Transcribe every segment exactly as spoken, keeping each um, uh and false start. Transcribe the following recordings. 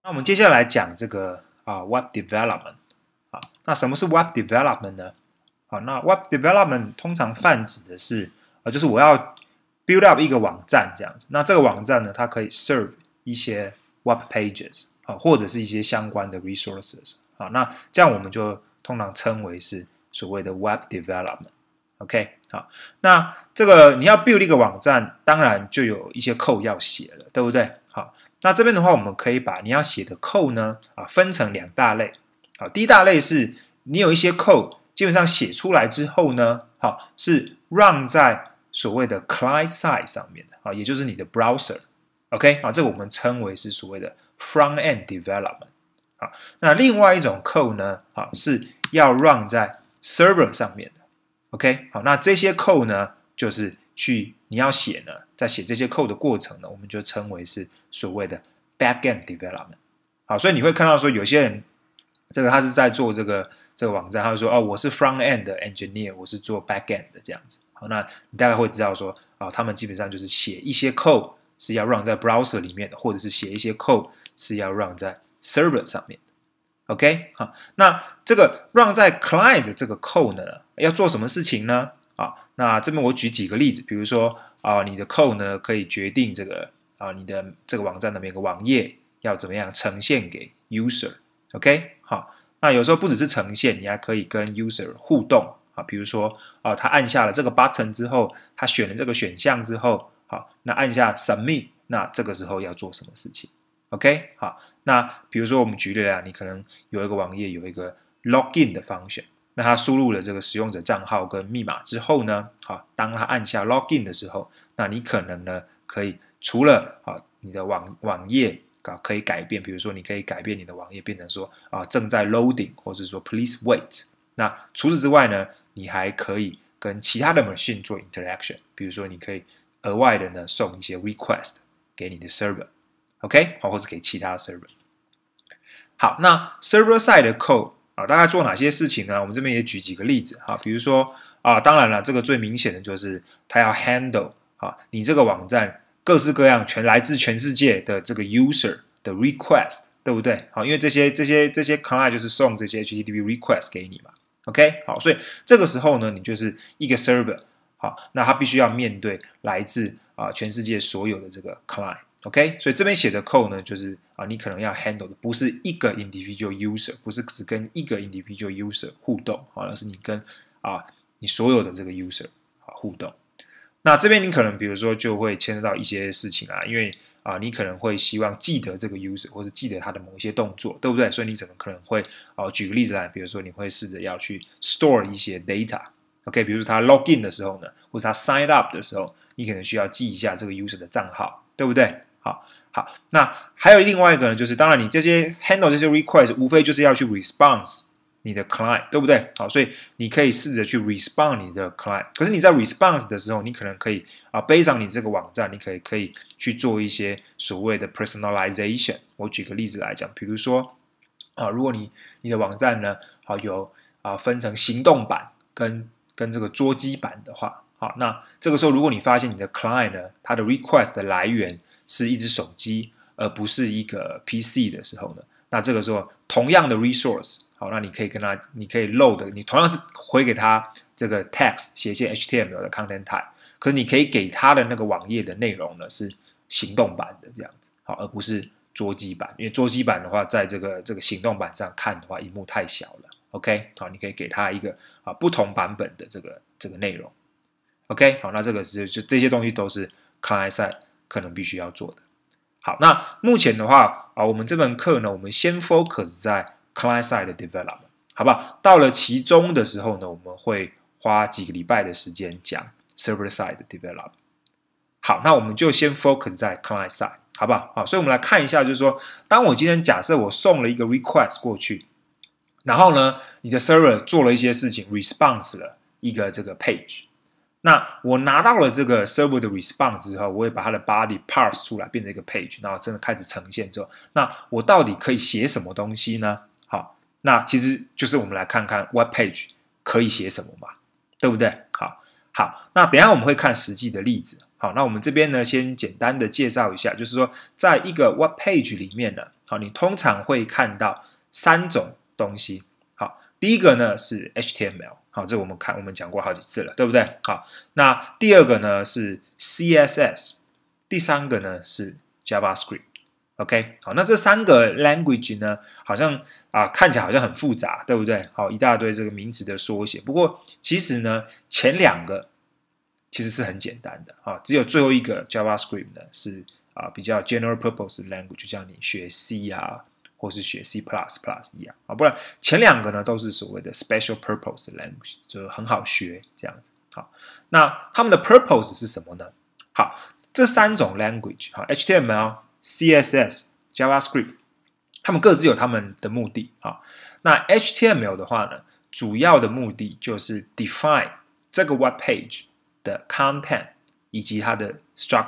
那我们接下来讲这个啊 Web Development 啊，那什么是 Web Development 呢？好，那 Web Development 通常泛指的是啊，就是我要 build up 一个网站这样子。那这个网站呢，它可以 serve 一些 Web Pages 啊，或者是一些相关的 resources 啊。那这样我们就通常称为是所谓的 Web Development。OK， 好，那这个你要 build 一个网站，当然就有一些 code 要写了，对不对？好。那这边的话，我们可以把你要写的 code 呢啊分成两大类。好，第一大类是你有一些 code 基本上写出来之后呢，好是 run 在所谓的 client side 上面的啊，也就是你的 browser。OK， 啊，这个我们称为是所谓的 front end development。啊，那另外一种 code 呢，啊是要 run 在 server 上面的。OK， 好，那这些 code 呢，就是去你要写呢，在写这些 code 的过程呢，我们就称为是所谓的 backend development。好，所以你会看到说有些人，这个他是在做这个这个网站，他就说哦，我是 front end 的 engineer， 我是做 backend 的这样子。好，那你大概会知道说啊、哦，他们基本上就是写一些 code 是要 run 在 browser 里面的，或者是写一些 code 是要 run 在 server 上面的。OK， 好，那这个 run 在 client 的这个 code 呢，要做什么事情呢？啊，那这边我举几个例子，比如说啊，你的 code 呢可以决定这个啊，你的这个网站的每个网页要怎么样呈现给 user。OK， 好，那有时候不只是呈现，你还可以跟 user 互动啊，比如说啊，他按下了这个 button 之后，他选了这个选项之后，好，那按下 submit， 那这个时候要做什么事情 ？OK， 好，那比如说我们举例来，你可能有一个网页有一个 login 的 function。那他输入了这个使用者账号跟密码之后呢，好，当他按下 login 的时候，那你可能呢可以除了啊你的网网页啊可以改变，比如说你可以改变你的网页变成说啊正在 loading， 或者说 please wait。那除此之外呢，你还可以跟其他的 machine 做 interaction， 比如说你可以额外的呢送一些 request 给你的 server，OK， 好，或者给其他 server。好，那 server side 的 code。啊，大概做哪些事情呢？我们这边也举几个例子哈，比如说啊，当然了，这个最明显的就是它要 handle 啊，你这个网站各式各样全来自全世界的这个 user 的 request， 对不对？好，因为这些这些这些 client 就是送这些 H T T P request 给你嘛 ，OK， 好，所以这个时候呢，你就是一个 server， 好，那它必须要面对来自啊全世界所有的这个 client。OK， 所以这边写的 code 呢，就是啊，你可能要 handle 的不是一个 individual user， 不是只跟一个 individual user 互动，啊，而是你跟啊你所有的这个 user 啊互动。那这边你可能比如说就会牵涉到一些事情啊，因为啊你可能会希望记得这个 user， 或是记得他的某一些动作，对不对？所以你怎么可能会啊举个例子来，比如说你会试着要去 store 一些 data。OK， 比如说他 login 的时候呢，或者他 sign up 的时候，你可能需要记一下这个 user 的账号，对不对？好，好，那还有另外一个呢，就是当然你这些 handle 这些 request， 无非就是要去 response 你的 client， 对不对？好，所以你可以试着去 respond 你的 client。可是你在 response 的时候，你可能可以啊，背上你这个网站，你可以可以去做一些所谓的 personalization。我举个例子来讲，比如说啊，如果你你的网站呢，好有啊分成行动版跟跟这个桌机版的话。好，那这个时候，如果你发现你的 client 呢，它的 request 的来源是一只手机，而不是一个 P C 的时候呢，那这个时候同样的 resource， 好，那你可以跟它，你可以 load， 你同样是回给它这个 text 斜线 H T M L 的 content type， 可是你可以给它的那个网页的内容呢是行动版的这样子，好，而不是桌机版，因为桌机版的话，在这个这个行动版上看的话，萤幕太小了 ，OK， 好，你可以给它一个啊不同版本的这个这个内容。OK， 好，那这个是就这些东西都是 client side 可能必须要做的。好，那目前的话啊，我们这门课呢，我们先 focus 在 client side 的 development， 好不好？到了期中的时候呢，我们会花几个礼拜的时间讲 server side 的 development。好，那我们就先 focus 在 client side， 好不好？好，所以我们来看一下，就是说，当我今天假设我送了一个 request 过去，然后呢，你的 server 做了一些事情 ，response 了一个这个 page。那我拿到了这个 server 的 response 之后，我会把它的 body parse 出来，变成一个 page， 然后真的开始呈现之后，那我到底可以写什么东西呢？好，那其实就是我们来看看 web page 可以写什么嘛，对不对？好，好，那等一下我们会看实际的例子。好，那我们这边呢，先简单的介绍一下，就是说，在一个 web page 里面呢， 好，你通常会看到三种东西。好，第一个呢是 H T M L， 好，这我们看我们讲过好几次了，对不对？好，那第二个呢是 C S S， 第三个呢是 JavaScript。OK， 好，那这三个 language 呢，好像啊看起来好像很复杂，对不对？好，一大堆这个名词的缩写。不过其实呢，前两个其实是很简单的啊，只有最后一个 JavaScript 呢是啊比较 general purpose language， 就像你学 C 啊，或是学 C plus plus 一样啊。不然前两个呢都是所谓的 special purpose language， 就很好学这样子。好，那他们的 purpose 是什么呢？好，这三种 language， 好 ，H T M L、C S S、JavaScript， 他们各自有他们的目的啊。那 H T M L 的话呢，主要的目的就是 define 这个 web page 的 content 以及它的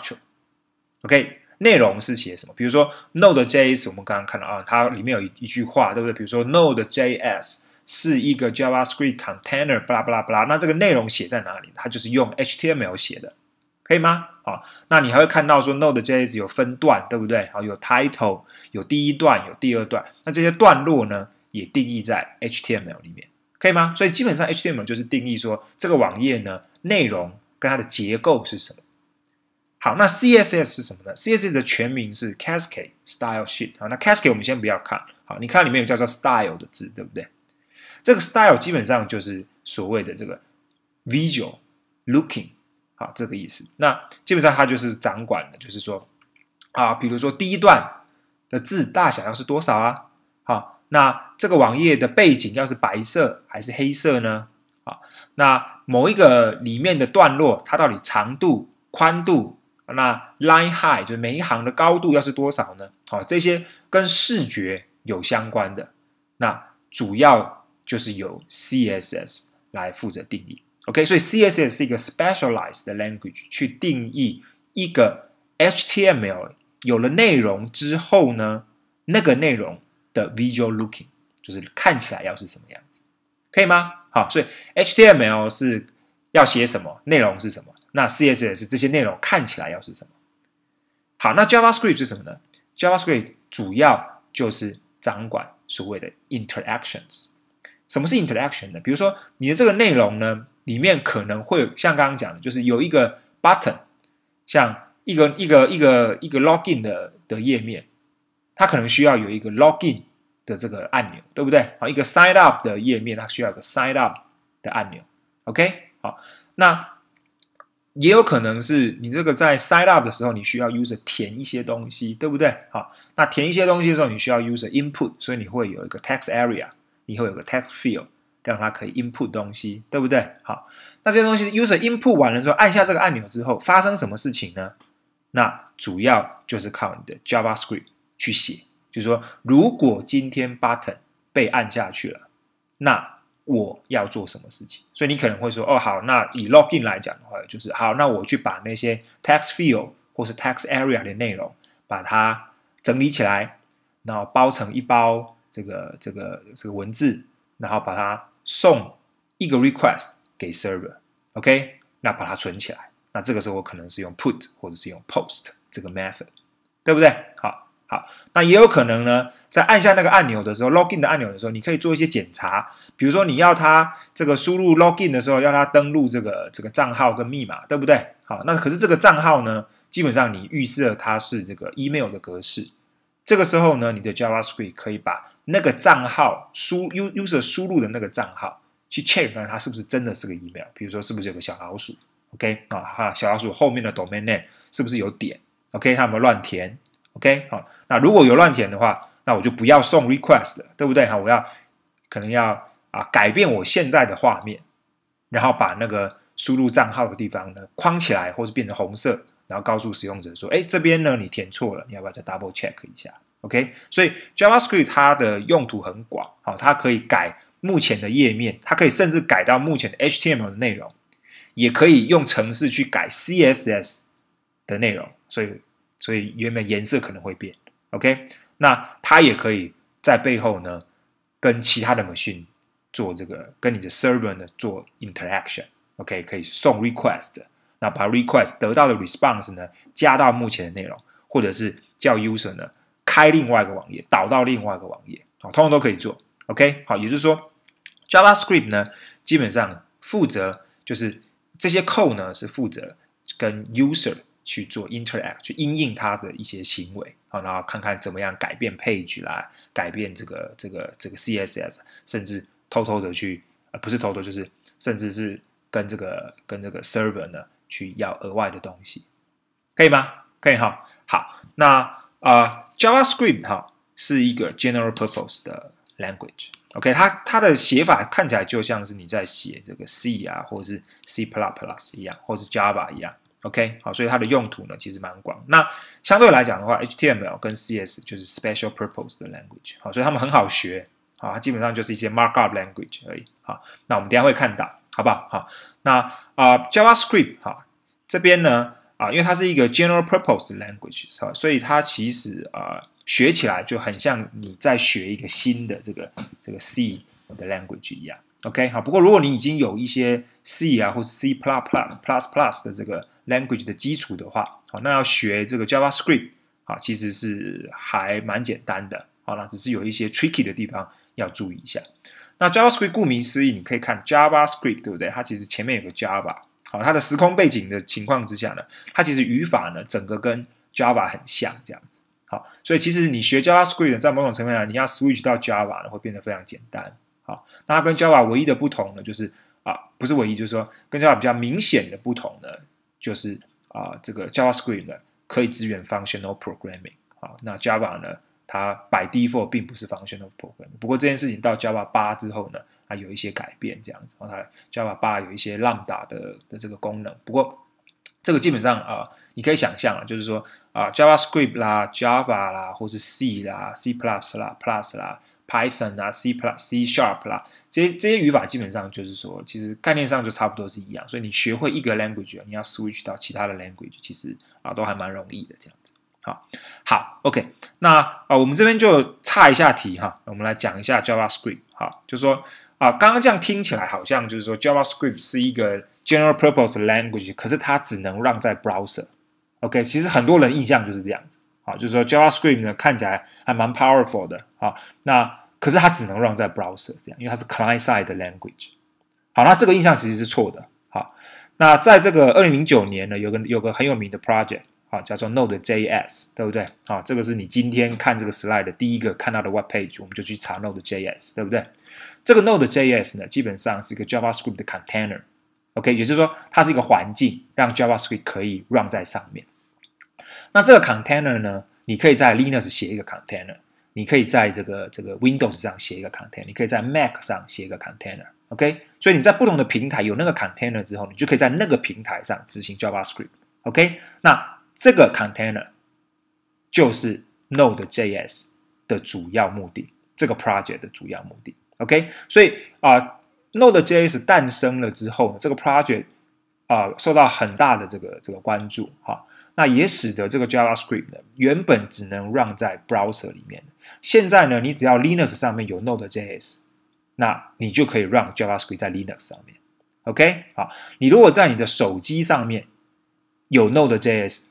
structure。OK， 内容是写什么？比如说 Node.js， 我们刚刚看到啊，它里面有 一, 一句话，对不对？比如说 Node.js 是一个 JavaScript container， 巴拉巴拉巴拉。那这个内容写在哪里？它就是用 H T M L 写的，可以吗？好，那你还会看到说 Node.js 有分段，对不对？好，有 title， 有第一段，有第二段。那这些段落呢，也定义在 H T M L 里面，可以吗？所以基本上 H T M L 就是定义说这个网页呢，内容跟它的结构是什么。好，那 C S S 是什么呢？ C S S 的全名是 Cascade Style Sheet。好，那 Cascade 我们先不要看，好，你看里面有叫做 Style 的字，对不对？这个 Style 基本上就是所谓的这个 Visual Looking， 好，这个意思。那基本上它就是掌管的，就是说啊，比如说第一段的字大小要是多少啊？好，那这个网页的背景要是白色还是黑色呢？好，那某一个里面的段落，它到底长度、宽度？那 line height 就是每一行的高度要是多少呢？好，这些跟视觉有相关的，那主要就是由 C S S 来负责定义。OK， 所以 C S S 是一个 specialized 的 language 去定义一个 H T M L 有了内容之后呢，那个内容的 visual looking 就是看起来要是什么样子，可以吗？好，所以 H T M L 是要写什么，内容是什么？那 C S S 这些内容看起来要是什么？好，那 JavaScript 是什么呢？ JavaScript 主要就是掌管所谓的 interactions。 什么是 interaction 呢？比如说你的这个内容呢，里面可能会像刚刚讲的，就是有一个 button， 像一个一个一个一个 login 的的页面，它可能需要有一个 login 的这个按钮，对不对？好，一个 sign up 的页面，它需要有个 sign up 的按钮。OK， 好，那也有可能是你这个在 sign up 的时候，你需要 user 填一些东西，对不对？好，那填一些东西的时候，你需要 user input， 所以你会有一个 text area， 你会有个 text field， 让它可以 input 东西，对不对？好，那这些东西 user input 完了之后，按下这个按钮之后，发生什么事情呢？那主要就是靠你的 JavaScript 去写，就是说，如果今天 button 被按下去了，那我要做什么事情？所以你可能会说，哦，好，那以 login 来讲的话，就是好，那我去把那些 text field 或是 text area 的内容，把它整理起来，然后包成一包这个这个这个文字，然后把它送一个 request 给 server，OK， 那把它存起来。那这个时候我可能是用 put 或者是用 post 这个 method， 对不对？好。好，那也有可能呢，在按下那个按钮的时候 ，login 的按钮的时候，你可以做一些检查，比如说你要他这个输入 login 的时候，要他登录这个这个账号跟密码，对不对？好，那可是这个账号呢，基本上你预设它是这个 email 的格式，这个时候呢，你的 JavaScript 可以把那个账号输 user 输入的那个账号去 check 看它是不是真的是个 email， 比如说是不是有个小老鼠 ，OK 啊哈，小老鼠后面的 domain name 是不是有点 ，OK， 它有没有乱填？ OK， 好，那如果有乱填的话，那我就不要送 request 了，对不对？好，我要可能要啊改变我现在的画面，然后把那个输入账号的地方呢框起来，或是变成红色，然后告诉使用者说，哎，这边呢你填错了，你要不要再 double check 一下 ？OK， 所以 JavaScript 它的用途很广，好，它可以改目前的页面，它可以甚至改到目前的 H T M L 的内容，也可以用程式去改 C S S 的内容，所以。所以原本颜色可能会变 ，OK， 那它也可以在背后呢，跟其他的 machine 做这个，跟你的 server 呢做 interaction，OK， 可以送 request， 那把 request 得到的 response 呢加到目前的内容，或者是叫 user 呢开另外一个网页，导到另外一个网页，好，通通都可以做。OK， 好，也就是说 ，JavaScript 呢，基本上负责就是这些 code 呢是负责跟 user 去做 interact， 去因应它的一些行为，好，然后看看怎么样改变 page 啦，改变这个这个这个 C S S， 甚至偷偷的去，呃，不是偷偷，就是甚至是跟这个跟这个 server 呢去要额外的东西，可以吗？可以哈。好，那呃 JavaScript 哈是一个 general purpose 的 language，OK， 它它的写法看起来就像是你在写这个 C 啊，或者是 C plus plus 一样，或者是 Java 一样 ，OK， 好，所以它的用途呢其实蛮广。那相对来讲的话 ，H T M L 跟 C S 就是 special purpose 的 language， 好，所以它们很好学，好，它基本上就是一些 markup language 而已，好，那我们等一下会看到，好不好？好，那啊、呃、JavaScript 哈这边呢啊、呃，因为它是一个 general purpose 的 language， 所以它其实啊。呃学起来就很像你在学一个新的这个这个 C 的 language 一样 ，OK 好。不过如果你已经有一些 C 啊或是 C plus plus plus plus 的这个 language 的基础的话，好，那要学这个 JavaScript 好，其实是还蛮简单的，好，那只是有一些 tricky 的地方要注意一下。那 JavaScript 顾名思义，你可以看 JavaScript 对不对？它其实前面有个 Java， 好，它的时空背景的情况之下呢，它其实语法呢整个跟 Java 很像这样子。好，所以其实你学 JavaScript 在某种层面上，你要 switch 到 Java 呢，会变得非常简单。好，那它跟 Java 唯一的不同呢，就是啊，不是唯一，就是说跟 Java 比较明显的不同呢，就是啊，这个 JavaScript 呢可以支援 functional programming。好，那 Java 呢，它 by default 并不是 functional programming。不过这件事情到 Java 八之后呢，它有一些改变，这样子。它 Java 八有一些 Lambda 的的这个功能，不过这个基本上啊，你可以想象啊，就是说啊 ，JavaScript 啦、Java 啦，或是 C 啦、C plus 啦、Plus 啦、Python 啦、C plus、C Sharp 啦，这些这些语法基本上就是说，其实概念上就差不多是一样。所以你学会一个 language， 你要 switch 到其他的 language， 其实啊都还蛮容易的这样子。好，好 ，OK， 那啊我们这边就岔一下题哈，我们来讲一下 JavaScript。好，就是说啊，刚刚这样听起来好像就是说 JavaScript 是一个 general purpose language， 可是它只能run在 browser。OK， 其实很多人印象就是这样子，好，就是说 JavaScript 呢看起来还蛮 powerful 的，好，那可是它只能 run 在 browser 这样，因为它是 client side 的 language。好，那这个印象其实是错的。好，那在这个二零零九年呢，有个有个很有名的 project， 好，叫做 Node.js， 对不对？好，这个是你今天看这个 slide 的第一个看到的 web page， 我们就去查 Node.js， 对不对？这个 Node.js 呢，基本上是一个 JavaScript 的 container。OK， 也就是说，它是一个环境，让 JavaScript 可以 run 在上面。那这个 container 呢，你可以在 Linux 写一个 container， 你可以在这个这个 Windows 上写一个 container， 你可以在 Mac 上写一个 container。OK， 所以你在不同的平台有那个 container 之后，你就可以在那个平台上执行 JavaScript。OK， 那这个 container 就是 Node.js 的主要目的，这个 project 的主要目的。OK， 所以啊。呃Node.js 诞生了之后，这个 project 啊、呃、受到很大的这个这个关注哈，那也使得这个 JavaScript 呢原本只能 run 在 browser 里面，现在呢你只要 Linux 上面有 Node.js， 那你就可以 run JavaScript 在 Linux 上面。OK， 好，你如果在你的手机上面有 Node.js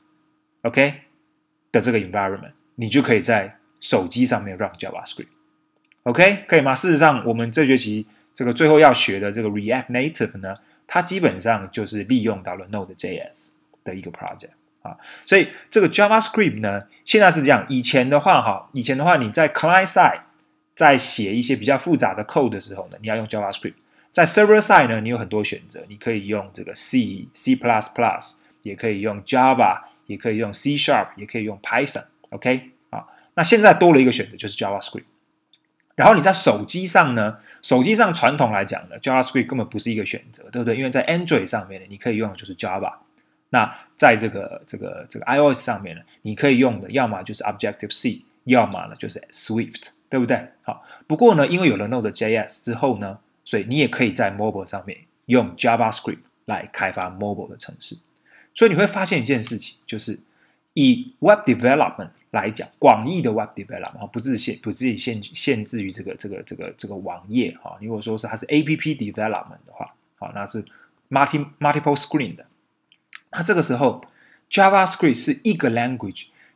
OK 的这个 environment， 你就可以在手机上面 run JavaScript。OK， 可以吗？事实上，我们这学期这个最后要学的这个 React Native 呢，它基本上就是利用到了 Node.js 的一个 project 啊，所以这个 JavaScript 呢，现在是这样。以前的话，哈，以前的话你在 client side 在写一些比较复杂的 code 的时候呢，你要用 JavaScript。在 server side 呢，你有很多选择，你可以用这个 C、C plus plus， 也可以用 Java， 也可以用 C Sharp， 也可以用 Python。OK 啊，那现在多了一个选择就是 JavaScript。然后你在手机上呢，手机上传统来讲呢 ，JavaScript 根本不是一个选择，对不对？因为在 Android 上面呢，你可以用的就是 Java。那在这个这个这个 iOS 上面呢，你可以用的要么就是 Objective C， 要么呢就是 Swift， 对不对？好，不过呢，因为有了 Node.js 之后呢，所以你也可以在 mobile 上面用 JavaScript 来开发 mobile 的程式。所以你会发现一件事情，就是以 Web Development 来讲，广义的 Web Development 不是限不是限限制于这个这个这个这个网页哈。如果说是它是 A P P Development 的话，好，那是 multi multiple screen 的。那这个时候 JavaScript 是一个 language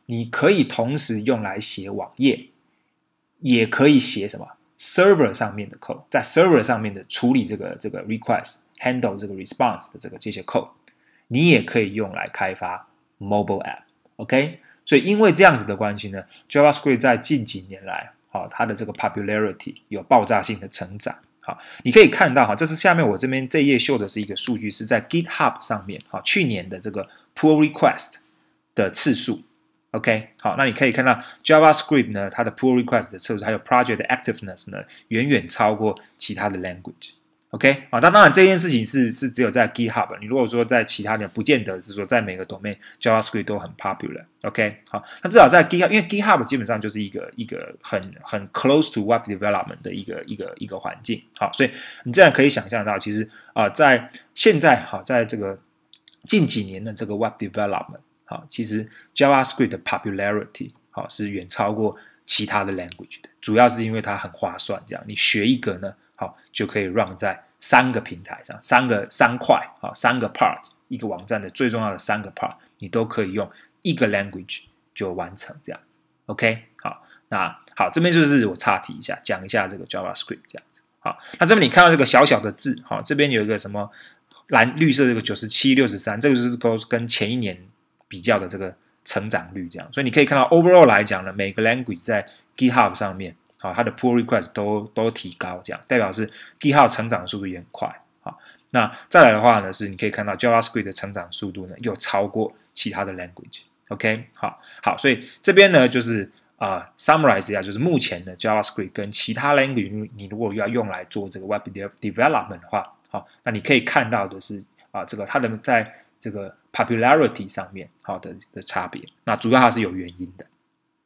你可以同时用来写网页，也可以写什么 server 上面的 code， 在 server 上面的处理这个这个 request、handle 这个 response 的这个这些 code， 你也可以用来开发 mobile app。OK， 所以因为这样子的关系呢 ，JavaScript 在近几年来，好、哦，它的这个 popularity 有爆炸性的成长。好，你可以看到哈，这是下面我这边这页秀的是一个数据，是在 GitHub 上面，好，去年的这个 pull request 的次数。OK， 好，那你可以看到 JavaScript 呢，它的 pull request 的次数还有 project 的 activeness 呢，远远超过其他的 language。OK， 好，那当然这件事情是是只有在 GitHub， 你如果说在其他的，不见得是说在每个 domain JavaScript 都很 popular。OK， 好，那至少在 GitHub， 因为 GitHub 基本上就是一个一个很很 close to web development 的一个一个一个环境。好，所以你这样可以想象到，其实啊、呃，在现在好，在这个近几年的这个 web development。好，其实 JavaScript 的 popularity 好是远超过其他的 language 的，主要是因为它很划算，这样你学一个呢，好就可以 run 在三个平台上，三个三块，好三个 part， 一个网站的最重要的三个 part， 你都可以用一个 language 就完成这样子。OK， 好，那好，这边就是我岔题一下，讲一下这个 JavaScript 这样子。好，那这边你看到这个小小的字，好，这边有一个什么蓝绿色这个九十七、六十三，这个就是跟前一年比较的这个成长率，这样，所以你可以看到 overall 来讲呢，每个 language 在 GitHub 上面，好，它的 pull request 都都提高，这样代表是 GitHub 成长速度也很快。好，那再来的话呢，是你可以看到 JavaScript 的成长速度呢，又超过其他的 language。OK， 好，好，所以这边呢就是啊、呃、summarize 一下，就是目前的 JavaScript 跟其他 language， 你如果要用来做这个 web development 的话，好，那你可以看到的是啊、呃，这个它的在这个 popularity 上面好 的, 的差别，那主要它是有原因的。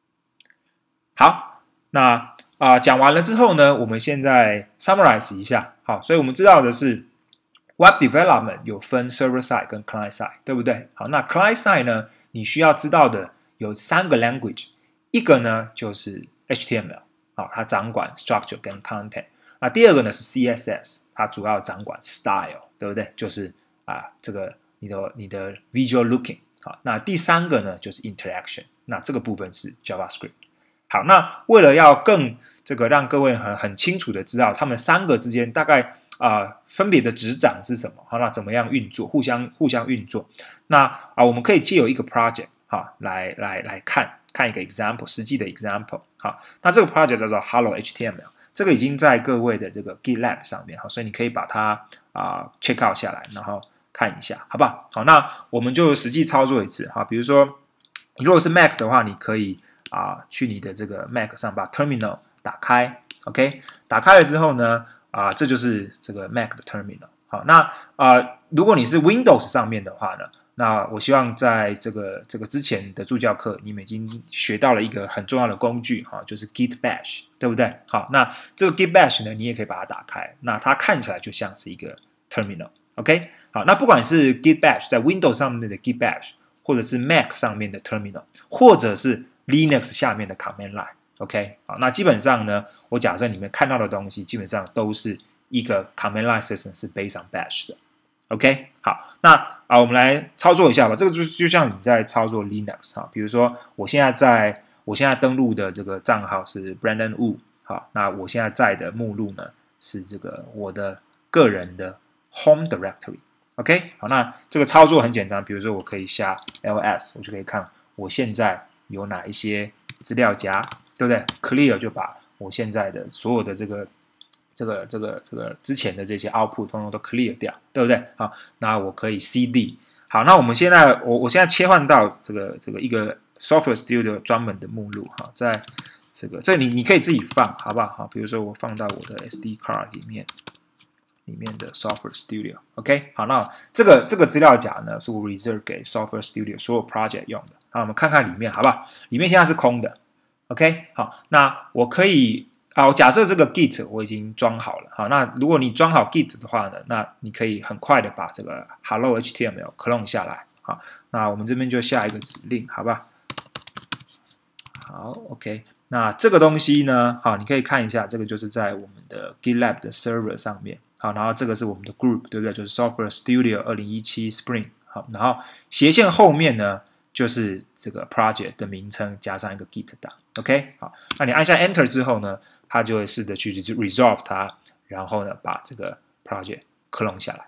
好，那啊、呃、讲完了之后呢，我们现在 summarize 一下。好，所以我们知道的是 web development 有分 server side 跟 client side， 对不对？好，那 client side 呢，你需要知道的有三个 language， 一个呢就是 H T M L， 好，它掌管 structure 跟 content。那第二个呢是 C S S， 它主要掌管 style， 对不对？就是啊这个你的你的 visual looking。好，那第三个呢就是 interaction， 那这个部分是 JavaScript。好，那为了要更这个让各位很很清楚的知道他们三个之间大概啊、呃、分别的执掌是什么，好，那怎么样运作，互相互相运作。那啊、呃、我们可以借由一个 project 好来来来看看一个 example， 实际的 example。好，那这个 project 叫做 Hello H T M L， 这个已经在各位的这个 GitLab 上面，好，所以你可以把它啊、呃、check out 下来，然后看一下，好不好？好，那我们就实际操作一次哈。比如说，你如果是 Mac 的话，你可以啊、呃、去你的这个 Mac 上把 Terminal 打开 ，OK， 打开了之后呢，啊、呃、这就是这个 Mac 的 Terminal。好，那啊、呃、如果你是 Windows 上面的话呢，那我希望在这个这个之前的助教课，你们已经学到了一个很重要的工具哈，就是 Git Bash， 对不对？好，那这个 Git Bash 呢，你也可以把它打开，那它看起来就像是一个 Terminal，OK。好，那不管是 Git Bash 在 Windows 上面的 Git Bash， 或者是 Mac 上面的 Terminal， 或者是 Linux 下面的 Command Line，OK， 好，那基本上呢，我假设你们看到的东西基本上都是一个 Command Line System 是 based on Bash 的 ，OK， 好，那啊，我们来操作一下吧。这个就就像你在操作 Linux 哈，比如说我现在在我现在登录的这个账号是 Brandon Wu， 好，那我现在在的目录呢是这个我的个人的 Home Directory。OK， 好，那这个操作很简单，比如说我可以下 L S， 我就可以看我现在有哪一些资料夹，对不对 ？Clear 就把我现在的所有的这个这个这个这个之前的这些 output 通通都 clear 掉，对不对？好，那我可以 C D。好，那我们现在我我现在切换到这个这个一个 Software Studio 专门的目录，哈，在这个这个你你可以自己放，好不好？好，比如说我放到我的 S D card 里面。里面的 Software Studio，OK， 好，那这个这个资料夹呢，是我 reserve 给 Software Studio 所有 project 用的。好，我们看看里面，好不好？里面现在是空的 ，OK， 好，那我可以啊，假设这个 Git 我已经装好了，好，那如果你装好 Git 的话呢，那你可以很快的把这个 Hello H T M L clone 下来，好，那我们这边就下一个指令，好吧？好 ，OK。那这个东西呢，好，你可以看一下，这个就是在我们的 GitLab 的 server 上面，好，然后这个是我们的 group， 对不对？就是 Software Studio 二零一七 Spring， 好，然后斜线后面呢， 就是这个 project 的名称加上一个 Git 档 ，OK， 好，那你按下 Enter 之后呢，它就会试着去 resolve 它，然后呢把这个 project clone 下来。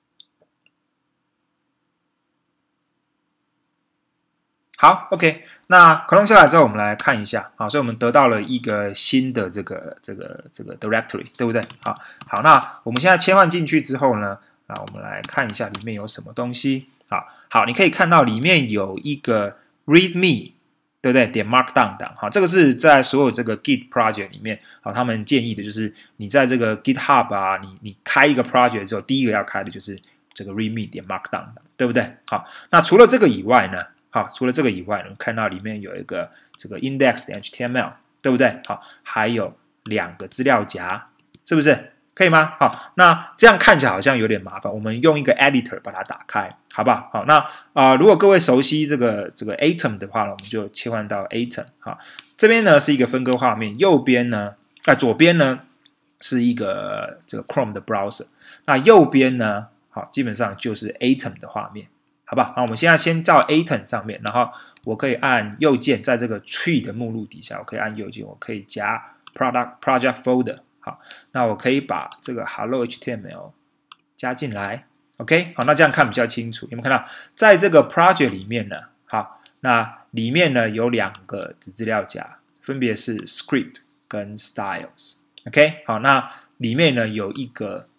好 ，OK， 那 clone 下来之后，我们来看一下，好，所以我们得到了一个新的这个这个这个 directory， 对不对？好，好，那我们现在切换进去之后呢，那我们来看一下里面有什么东西。好，好，你可以看到里面有一个 readme， 对不对？点 markdown 档，好，这个是在所有这个 Git project 里面，好，他们建议的就是你在这个 GitHub 啊，你你开一个 project 之后，第一个要开的就是这个 readme 点 markdown 档，对不对？好，那除了这个以外呢？好，除了这个以外，我们看到里面有一个这个 index.html， 对不对？好，还有两个资料夹，是不是？可以吗？好，那这样看起来好像有点麻烦，我们用一个 editor 把它打开，好不好？好，那啊、呃，如果各位熟悉这个这个 Atom 的话呢，我们就切换到 Atom。好，这边呢是一个分割画面，右边呢，啊、呃、左边呢是一个这个 Chrome 的 browser， 那右边呢，好，基本上就是 Atom 的画面。好吧，那我们现在先照 Atom 上面，然后我可以按右键，在这个 Tree 的目录底下，我可以按右键，我可以加 Product Project Folder。好，那我可以把这个 Hello H T M L 加进来。OK， 好，那这样看比较清楚。有没有看到，在这个 Project 里面呢？好，那里面呢有两个子资料夹，分别是 Script 跟 Styles。OK， 好，那里面呢有一个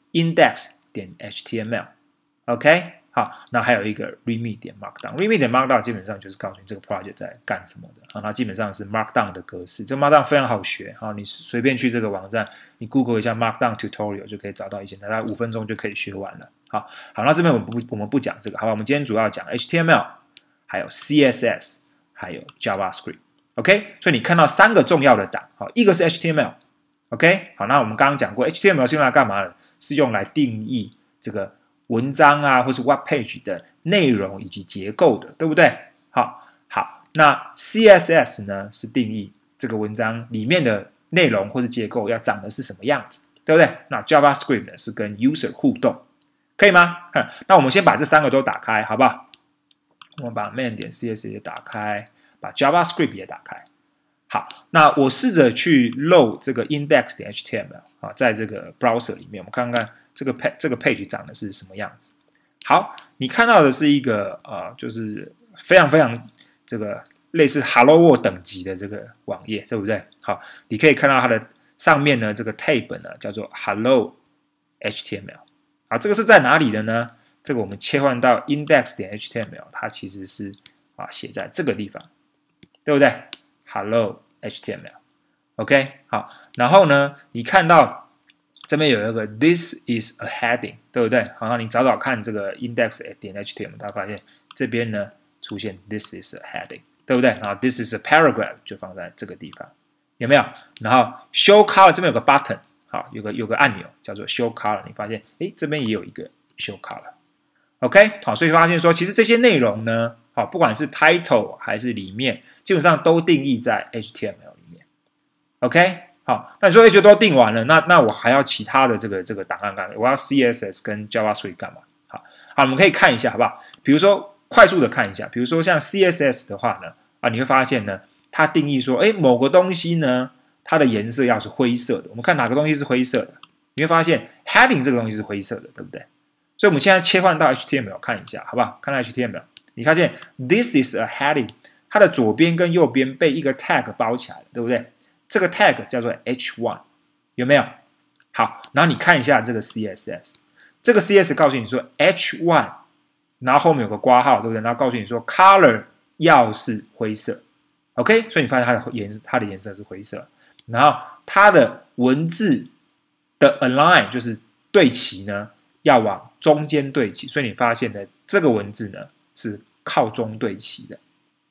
index.html。OK。好，那还有一个 readme 点 markdown，readme 点 markdown 基本上就是告诉你这个 project 在干什么的啊，它基本上是 markdown 的格式，这个 markdown 非常好学啊，你随便去这个网站，你 Google 一下 markdown tutorial 就可以找到一些，大概五分钟就可以学完了。好，好，那这边我们不我们不讲这个，好吧？我们今天主要讲 H T M L， 还有 C S S， 还有 JavaScript。OK， 所以你看到三个重要的档，好，一个是 H T M L。OK， 好，那我们刚刚讲过 ，H T M L 是用来干嘛的？是用来定义这个文章啊，或是 web page 的内容以及结构的，对不对？好，好，那 C S S 呢是定义这个文章里面的内容或是结构要长得是什么样子，对不对？那 JavaScript 呢是跟 user 互动，可以吗？那我们先把这三个都打开，好不好？我们把 main 点 C S S 也打开，把 JavaScript 也打开。好，那我试着去 load 这个 index 点 H T M L 啊，在这个 browser 里面，我们看看这个 page 这个 page 长的是什么样子。好，你看到的是一个呃，就是非常非常这个类似 Hello World 等级的这个网页，对不对？好，你可以看到它的上面呢，这个 tab 呢叫做 Hello H T M L。啊，这个是在哪里的呢？这个我们切换到 index 点 H T M L， 它其实是啊写在这个地方，对不对 ？Hello H T M L。OK， 好，然后呢，你看到这边有一个 This is a heading， 对不对？好，那你找找看这个 index 点 H T M L， 大家发现这边呢出现 This is a heading， 对不对？然后 This is a paragraph 就放在这个地方，有没有？然后 Show Color 这边有个 button， 好，有个有个按钮叫做 Show Color， 你发现诶这边也有一个 Show Color。OK， 好，所以发现说其实这些内容呢，好，不管是 title 还是里面，基本上都定义在 H T M L 里面。OK。好，那你说 H 都定完了，那那我还要其他的这个这个档案干嘛？我要 C S S 跟 JavaScript 干嘛？好，好，我们可以看一下，好不好？比如说快速的看一下，比如说像 C S S 的话呢，啊，你会发现呢，它定义说，哎，某个东西呢，它的颜色要是灰色的。我们看哪个东西是灰色的，你会发现 heading 这个东西是灰色的，对不对？所以我们现在切换到 H T M L 看一下，好不好？看到 H T M L， 你发现 This is a heading， 它的左边跟右边被一个 tag 包起来了，对不对？这个 tag 叫做 H 一， 有没有？好，然后你看一下这个 C S S， 这个 C S S 告诉你说 H 一， 然后后面有个括号，对不对？然后告诉你说 color 要是灰色 ，OK， 所以你发现它的颜色，它的颜色是灰色，然后它的文字的 align 就是对齐呢，要往中间对齐，所以你发现呢，这个文字呢是靠中对齐的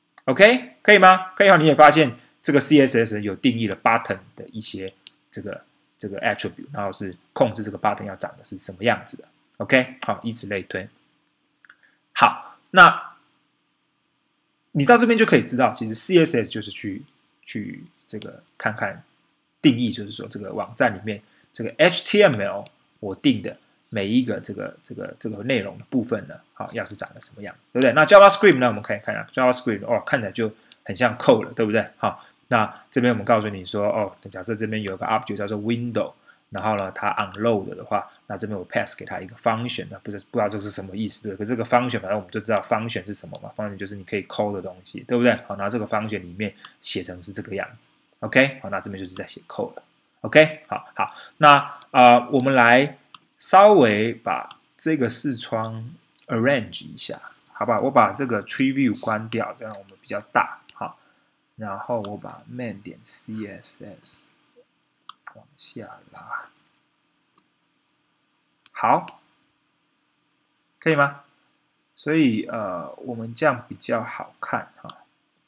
，OK， 可以吗？可以后你也发现。这个 C S S 有定义了 button 的一些这个这个 attribute， 然后是控制这个 button 要长的是什么样子的 ，OK， 好，以此类推。好，那你到这边就可以知道，其实 C S S 就是去去这个看看定义，就是说这个网站里面这个 H T M L 我定的每一个这个这个这个内容的部分呢，好，要是长得什么样，对不对？那 JavaScript 呢，我们可以看一下 JavaScript， 哦，看起来就很像 code 了，对不对？好，那这边我们告诉你说，哦，假设这边有一个 object 叫做 window， 然后呢，它 unload 的话，那这边我 pass 给它一个 function， 那不是不知道这是什么意思，对？可是这个 function， 反正我们就知道 function 是什么嘛 ，function 就是你可以 call 的东西，对不对？好，然后这个 function 里面写成是这个样子 ，OK， 好，那这边就是在写 code 了 ，OK， 好好，那呃，我们来稍微把这个视窗 arrange 一下，好吧？我把这个 tree view 关掉，这样我们比较大，好。然后我把 main 点 C S S 往下拉，好，可以吗？所以呃，我们这样比较好看哈。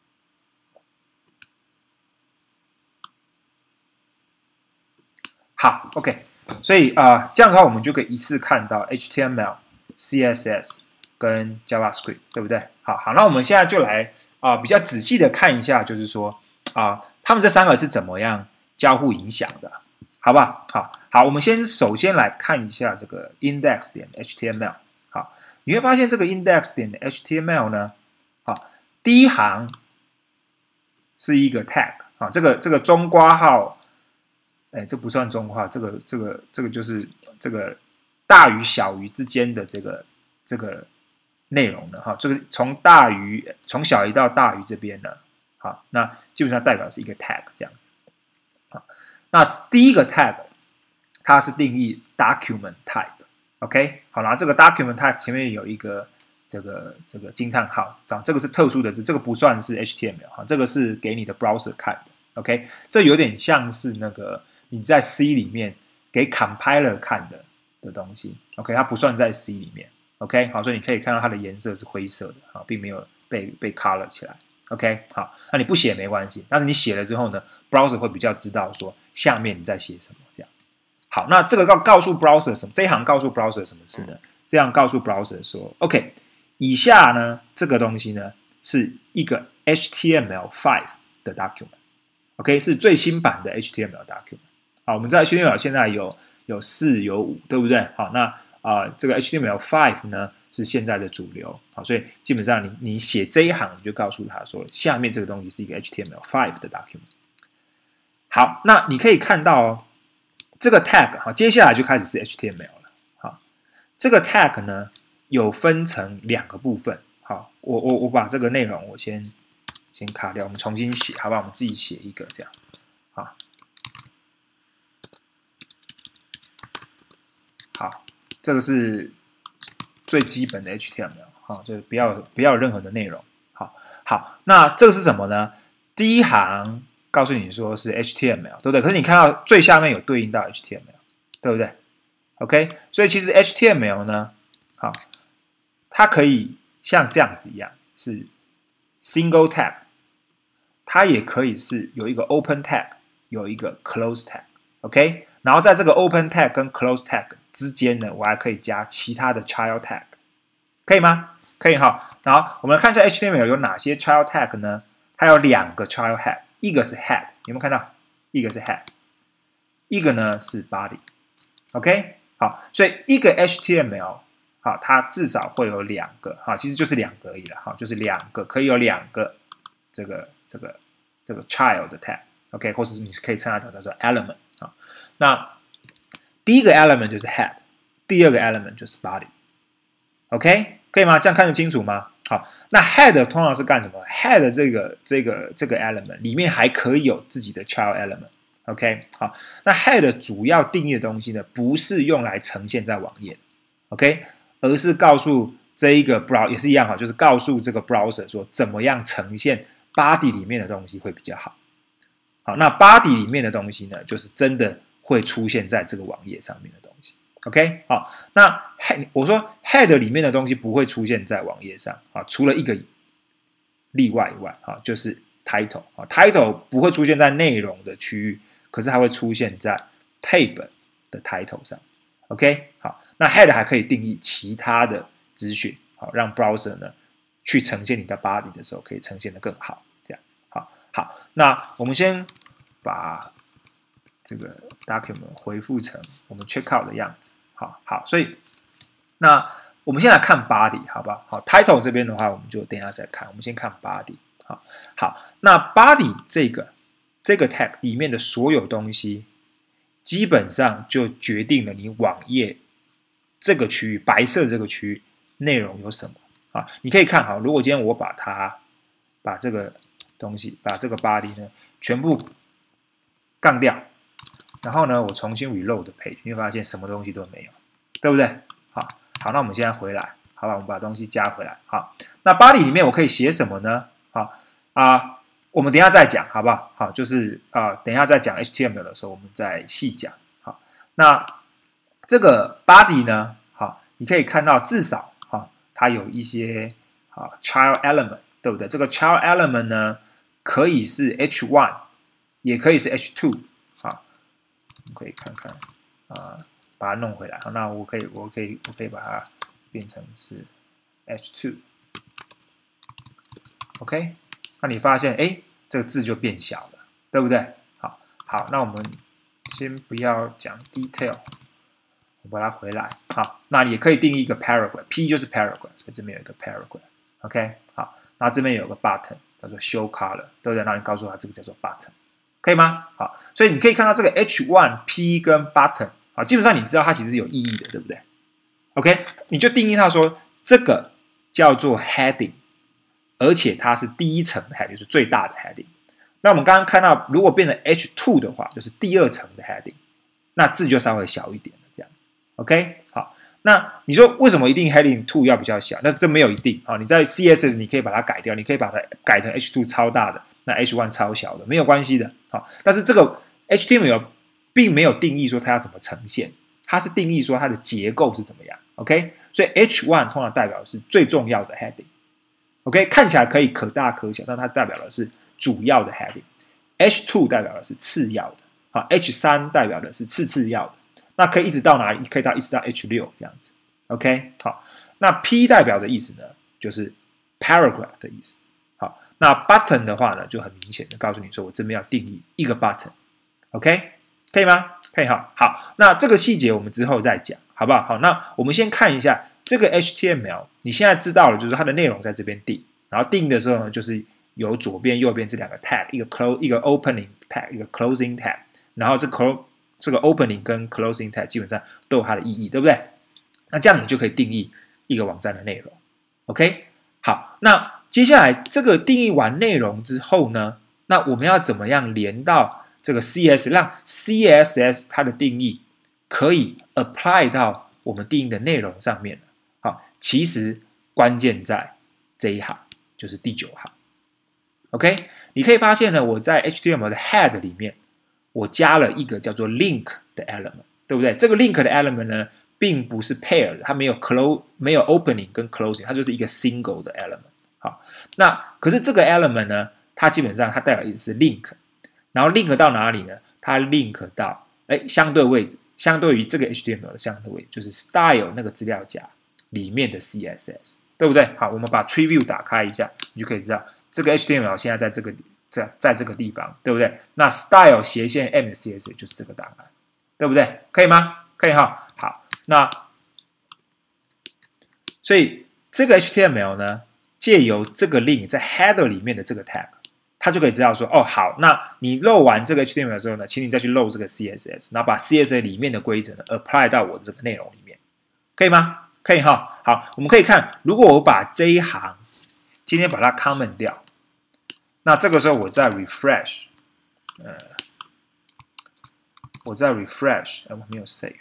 好 ，OK， 所以啊、呃，这样的话我们就可以一次看到 H T M L、C S S 跟 JavaScript， 对不对？好好，那我们现在就来啊、呃、比较仔细的看一下，就是说啊、呃，他们这三个是怎么样交互影响的，好不好？好，好，我们先首先来看一下这个 index 点 H T M L。好，你会发现这个 index 点 H T M L 呢，好，第一行是一个 tag 啊，这个这个中括号。哎，这不算中括号，这个这个这个就是这个大于小于之间的这个这个内容的哈，这个从大于从小于到大于这边呢，好，那基本上代表是一个 tag 这样子。好，那第一个 tag 它是定义 document type，OK， 好，然后这个 document type 前面有一个这个这个惊叹号，这个是特殊的字，这个不算是 H T M L 哈，这个是给你的 browser 看的 ，OK， 这有点像是那个。你在 C 里面给 compiler 看的的东西 ，OK， 它不算在 C 里面 ，OK， 好，所以你可以看到它的颜色是灰色的，啊，并没有被被 color 起来 ，OK， 好，那你不写没关系，但是你写了之后呢 ，browser 会比较知道说下面你在写什么，这样。好，那这个告告诉 browser 什么？这一行告诉 browser 什么事呢？这样告诉 browser 说 ，OK， 以下呢这个东西呢是一个 H T M L 五 的 document，OK， 是最新版的 H T M L document。好，我们知道 H T M L 现在有有四有五，对不对？好，那啊、呃，这个 H T M L 五 呢是现在的主流，好，所以基本上你你写这一行，你就告诉他说，下面这个东西是一个 H T M L 五 的 document。好，那你可以看到哦，这个 tag 好，接下来就开始是 H T M L 了。好，这个 tag 呢有分成两个部分。好，我我我把这个内容我先先卡掉，我们重新写，好吧？我们自己写一个这样，好。好，这个是最基本的 H T M L， 好，就是不要不要有任何的内容。好，好，那这个是什么呢？第一行告诉你说是 H T M L， 对不对？可是你看到最下面有对应到 H T M L， 对不对 ？OK， 所以其实 H T M L 呢，好，它可以像这样子一样是 single tag， 它也可以是有一个 open tag， 有一个 close tag，OK， 然后在这个 open tag 跟 close tag之间呢，我还可以加其他的 child tag， 可以吗？可以哈。然后我们来看一下 H T M L 有哪些 child tag 呢？它有两个 child tag， 一个是 head， 有没有看到？一个是 head， 一个呢是 body。OK， 好，所以一个 H T M L， 好，它至少会有两个，好，其实就是两个而已了，好，就是两个可以有两个这个这个这个 child tag，OK， 或者是你可以称它叫做 element 啊。那第一个 element 就是 head， 第二个 element 就是 body，OK， 可以吗？这样看得清楚吗？好，那 head 通常是干什么 ？head 这个这个这个 element 里面还可以有自己的 child element，OK， 好，那 head 主要定义的东西呢，不是用来呈现在网页 ，OK， 而是告诉这一个 browser 也是一样哈，就是告诉这个 browser 说怎么样呈现 body 里面的东西会比较好。好，那 body 里面的东西呢，就是真的会出现在这个网页上面的东西。OK， 好，那 head 我说 head 里面的东西不会出现在网页上啊，除了一个例外以外啊，就是 title 啊 ，title 不会出现在内容的区域，可是它会出现在 table 的 title 上。OK， 好，那 head 还可以定义其他的资讯，好，让 browser 呢去呈现你的 body 的时候可以呈现得更好，这样子。好，好，那我们先把这个 document 回复成我们 checkout 的样子。 好好，所以那我们先来看 body 好不好？好 ，title 这边的话，我们就等一下再看。我们先看 body。好，好，那 body 这个这个 tag 里面的所有东西，基本上就决定了你网页这个区域白色这个区域内容有什么啊？你可以看好，如果今天我把它把这个东西把这个 body 呢全部杠掉，然后呢我重新 reload 的 page， 你会发现什么东西都没有，对不对？好，好，那我们现在回来，好吧，我们把东西加回来。好，那 body 里面我可以写什么呢？好啊，我们等一下再讲，好不好？好，就是啊，等一下再讲 H T M L 的时候，我们再细讲。好，那这个 body 呢，好，你可以看到至少哈，它有一些啊 child element， 对不对？这个 child element 呢，可以是 H 一， 也可以是 H 二。好，我们可以看看啊，把它弄回来。好，那我可以，我可以，我可以把它变成是 H 二。OK， 那你发现，哎，这个字就变小了，对不对？好，好，那我们先不要讲 detail， 我把它回来。好，那也可以定义一个 paragraph，P 就是 paragraph， 所以这边有一个 paragraph。OK， 好，那这边有个 button 叫做 show color， 对不对？那你告诉他这个叫做 button， 可以吗？好，所以你可以看到这个 H 一、P 跟 button， 好，基本上你知道它其实是有意义的，对不对 ？OK， 你就定义它说这个叫做 heading。而且它是第一层的 heading， 就是最大的 heading。那我们刚刚看到，如果变成 H 二 的话，就是第二层的 heading， 那字就稍微小一点了，这样。OK， 好，那你说为什么一定 heading 二要比较小？那这没有一定啊。你在 C S S 你可以把它改掉，你可以把它改成 H 二 超大的，那 H 一 超小的，没有关系的。好，但是这个 H T M L 并没有定义说它要怎么呈现，它是定义说它的结构是怎么样。OK， 所以 H 一 通常代表的是最重要的 heading。OK， 看起来可以可大可小，但它代表的是主要的 heading。H 二 代表的是次要的，好 ，H 三 代表的是次次要的。那可以一直到哪里？可以到一直到 H 六 这样子。OK， 好，那 P 代表的意思呢，就是 paragraph 的意思。好，那 button 的话呢，就很明显的告诉你说，我这边要定义一个 button。OK， 可以吗？可以哈。好，那这个细节我们之后再讲，好不好？好，那我们先看一下。这个 H T M L 你现在知道了，就是它的内容在这边定，然后定的时候呢，就是有左边、右边这两个 tag， 一个 close 一个 opening tag， 一个 closing tag， 然后这 close 这个 opening 跟 closing tag 基本上都有它的意义，对不对？那这样你就可以定义一个网站的内容。OK， 好，那接下来这个定义完内容之后呢，那我们要怎么样连到这个 C S S， 让 C S S 它的定义可以 apply 到我们定义的内容上面呢？好，其实关键在这一行，就是第九行。OK， 你可以发现呢，我在 H T M L 的 head 里面，我加了一个叫做 link 的 element， 对不对？这个 link 的 element 呢，并不是 pair 的，它没有 close， 没有 opening 跟 closing， 它就是一个 single 的 element。好，那可是这个 element 呢，它基本上它代表意思是 link， 然后 link 到哪里呢？它 link 到哎相对位置，相对于这个 H T M L 的相对位置，就是 style 那个资料夹里面的 C S S， 对不对？好，我们把 Tree View 打开一下，你就可以知道这个 H T M L 现在在这个在在这个地方，对不对？那 style 斜线 M 的 C S S 就是这个档案，对不对？可以吗？可以哈。好，那所以这个 H T M L 呢，借由这个 link 在 header 里面的这个 tag， 它就可以知道说，哦，好，那你漏完这个 H T M L 之后呢，请你再去漏这个 C S S， 然后把 C S S 里面的规则呢 apply 到我的这个内容里面，可以吗？可以哈。好，我们可以看，如果我把这一行今天把它 comment 掉，那这个时候我再 refresh， 呃，我再 refresh， 呃，我没有 save，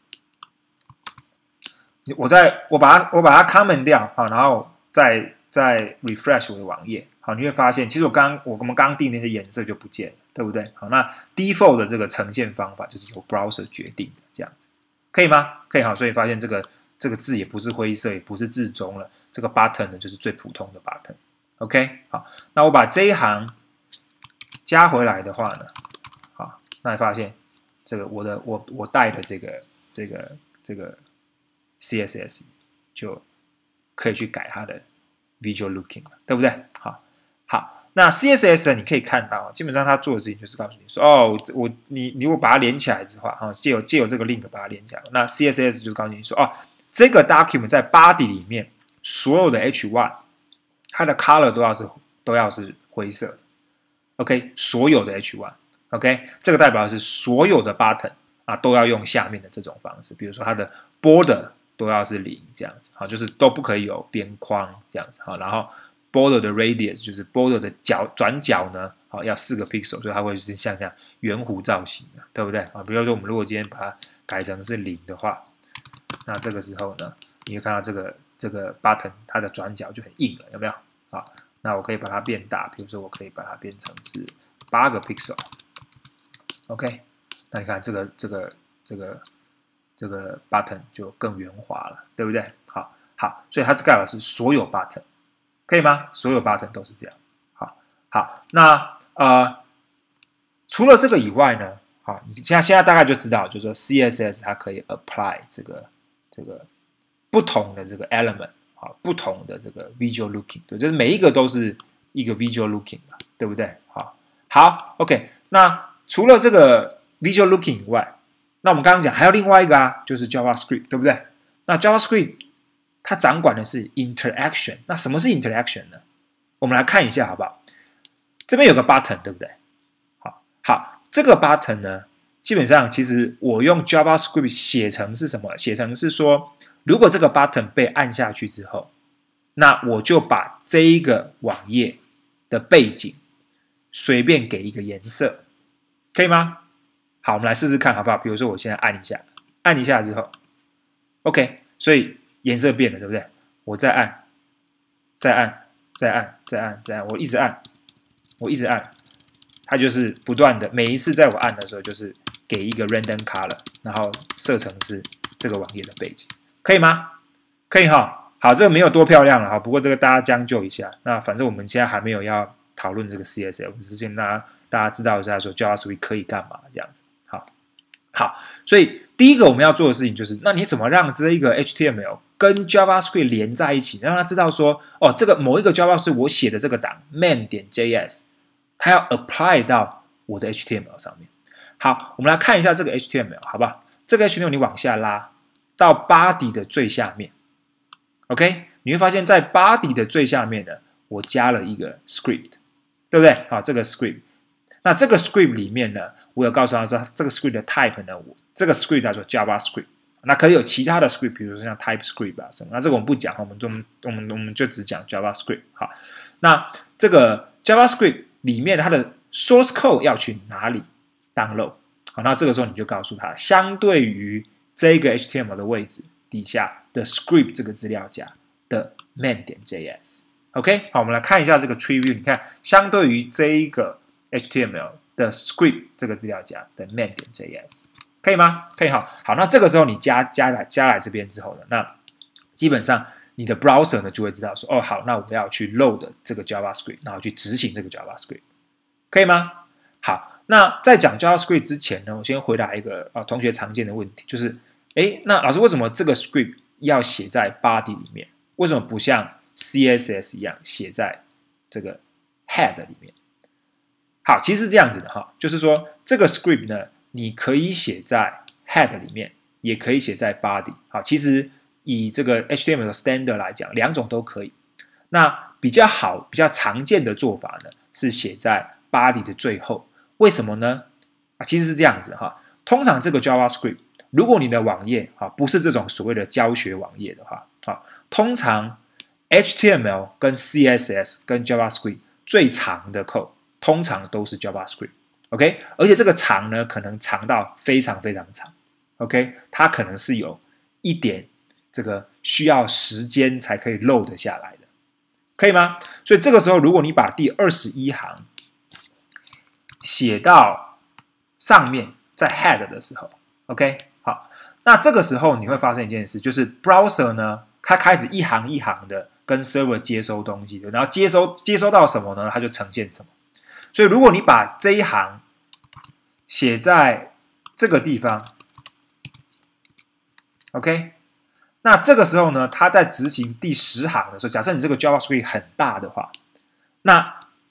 我再我把它我把它 comment 掉，好，然后再再 refresh 我的网页，好，你会发现，其实我刚我们刚刚定那些颜色就不见了，对不对？好，那 default 的这个呈现方法就是由 browser 决定的，这样子，可以吗？可以，好，所以发现这个这个字也不是灰色，也不是字中了，这个 button 呢就是最普通的 button。OK， 好，那我把这一行加回来的话呢，好，那你发现这个我的我我带的这个这个这个 C S S 就可以去改它的 visual looking 了，对不对？好，好， 那 C S S 你可以看到，基本上它做的事情就是告诉你说，哦，我你你如果把它连起来的话，啊，借由借由这个 link 把它连起来，那 C S S 就是告诉你说，哦，这个 document 在 body 里面所有的 H 一 它的 color 都要是都要是灰色的 ，OK， 所有的 H 一 OK， 这个代表的是所有的 button 啊都要用下面的这种方式，比如说它的 border 都要是零这样子，好，就是都不可以有边框这样子，好，然后 border 的 radius 就是 border 的角转角呢，好，要四个 pixel， 所以它会是像这样圆弧造型的，对不对啊？比如说我们如果今天把它改成是零的话，那这个时候呢，你会看到这个这个 button 它的转角就很硬了，有没有？好，那我可以把它变大，比如说我可以把它变成是八个 pixel。OK， 那你看这个这个这个这个 button 就更圆滑了，对不对？好，好，所以它这代表是所有 button， 可以吗？所有 button 都是这样。好，好，那呃，除了这个以外呢，好，你现在现在大概就知道，就是说 C S S 它可以 apply 这个这个不同的这个 element， 好，不同的这个 visual looking， 对，就是每一个都是一个 visual looking 嘛，对不对？好，好 ，OK， 那除了这个 visual looking 以外，那我们刚刚讲还有另外一个啊，就是 JavaScript， 对不对？那 JavaScript 它掌管的是 interaction。那什么是 interaction 呢？我们来看一下好不好？这边有个 button， 对不对？好，好，这个 button 呢，基本上其实我用 JavaScript 写成是什么？写成是说，如果这个 button 被按下去之后，那我就把这一个网页的背景随便给一个颜色。可以吗？好，我们来试试看好不好？比如说我现在按一下，按一下之后 ，OK， 所以颜色变了，对不对？我再按，再按，再按，再按，再按，我一直按，我一直按，它就是不断的，每一次在我按的时候，就是给一个 random color， 然后设成是这个网页的背景，可以吗？可以哈。好，这个没有多漂亮了哈，不过这个大家将就一下。那反正我们现在还没有要讨论这个 C S S， 只是先大家。大家知道一下说 JavaScript 可以干嘛这样子，好，好，所以第一个我们要做的事情就是，那你怎么让这一个 H T M L 跟 JavaScript 连在一起，让他知道说，哦，这个某一个 JavaScript 我写的这个档 main 点 J S， 它要 apply 到我的 H T M L 上面。好，我们来看一下这个 H T M L， 好不好？这个 H T M L 你往下拉到 body 的最下面 ，OK， 你会发现在 body 的最下面呢，我加了一个 script， 对不对？好，这个 script。那这个 script 里面呢，我有告诉他说，这个 script 的 type 呢，这个 script 叫做 JavaScript。那可以有其他的 script， 比如说像 TypeScript 啊什么。那这个我们不讲，我们就我们我们就只讲 JavaScript。好，那这个 JavaScript 里面它的 source code 要去哪里 download？ 好，那这个时候你就告诉他，相对于这个 H T M L 的位置底下的 script 这个资料夹的 main 点 J S。OK， 好，我们来看一下这个 tree view， 你看，相对于这一个H T M L 的 script 这个资料夹的 main 点 J S， 可以吗？可以，好，好，那这个时候你加加来加来这边之后呢，那基本上你的 browser 呢就会知道说，哦，好，那我要去 load 这个 JavaScript， 然后去执行这个 JavaScript， 可以吗？好，那在讲 JavaScript 之前呢，我先回答一个啊同学常见的问题，就是，哎，那老师为什么这个 script 要写在 body 里面？为什么不像 C S S 一样写在这个 head 里面？好，其实是这样子的哈，就是说这个 script 呢，你可以写在 head 里面，也可以写在 body。好，其实以这个 H T M L 的 standard 来讲，两种都可以。那比较好、比较常见的做法呢，是写在 body 的最后。为什么呢？啊，其实是这样子哈。通常这个 JavaScript， 如果你的网页啊不是这种所谓的教学网页的话，啊，通常 H T M L 跟 C S S 跟 JavaScript 最长的 code。通常都是 JavaScript，OK， 而且这个长呢，可能长到非常非常长 ，OK， 它可能是有一点这个需要时间才可以 load 下来的，可以吗？所以这个时候，如果你把第二十一行写到上面，在 head 的时候 ，OK， 好，那这个时候你会发生一件事，就是 browser 呢，它开始一行一行的跟 server 接收东西，然后接收接收到什么呢？它就呈现什么。所以，如果你把这一行写在这个地方 ，OK， 那这个时候呢，它在执行第十行的时候，假设你这个 JavaScript 很大的话，那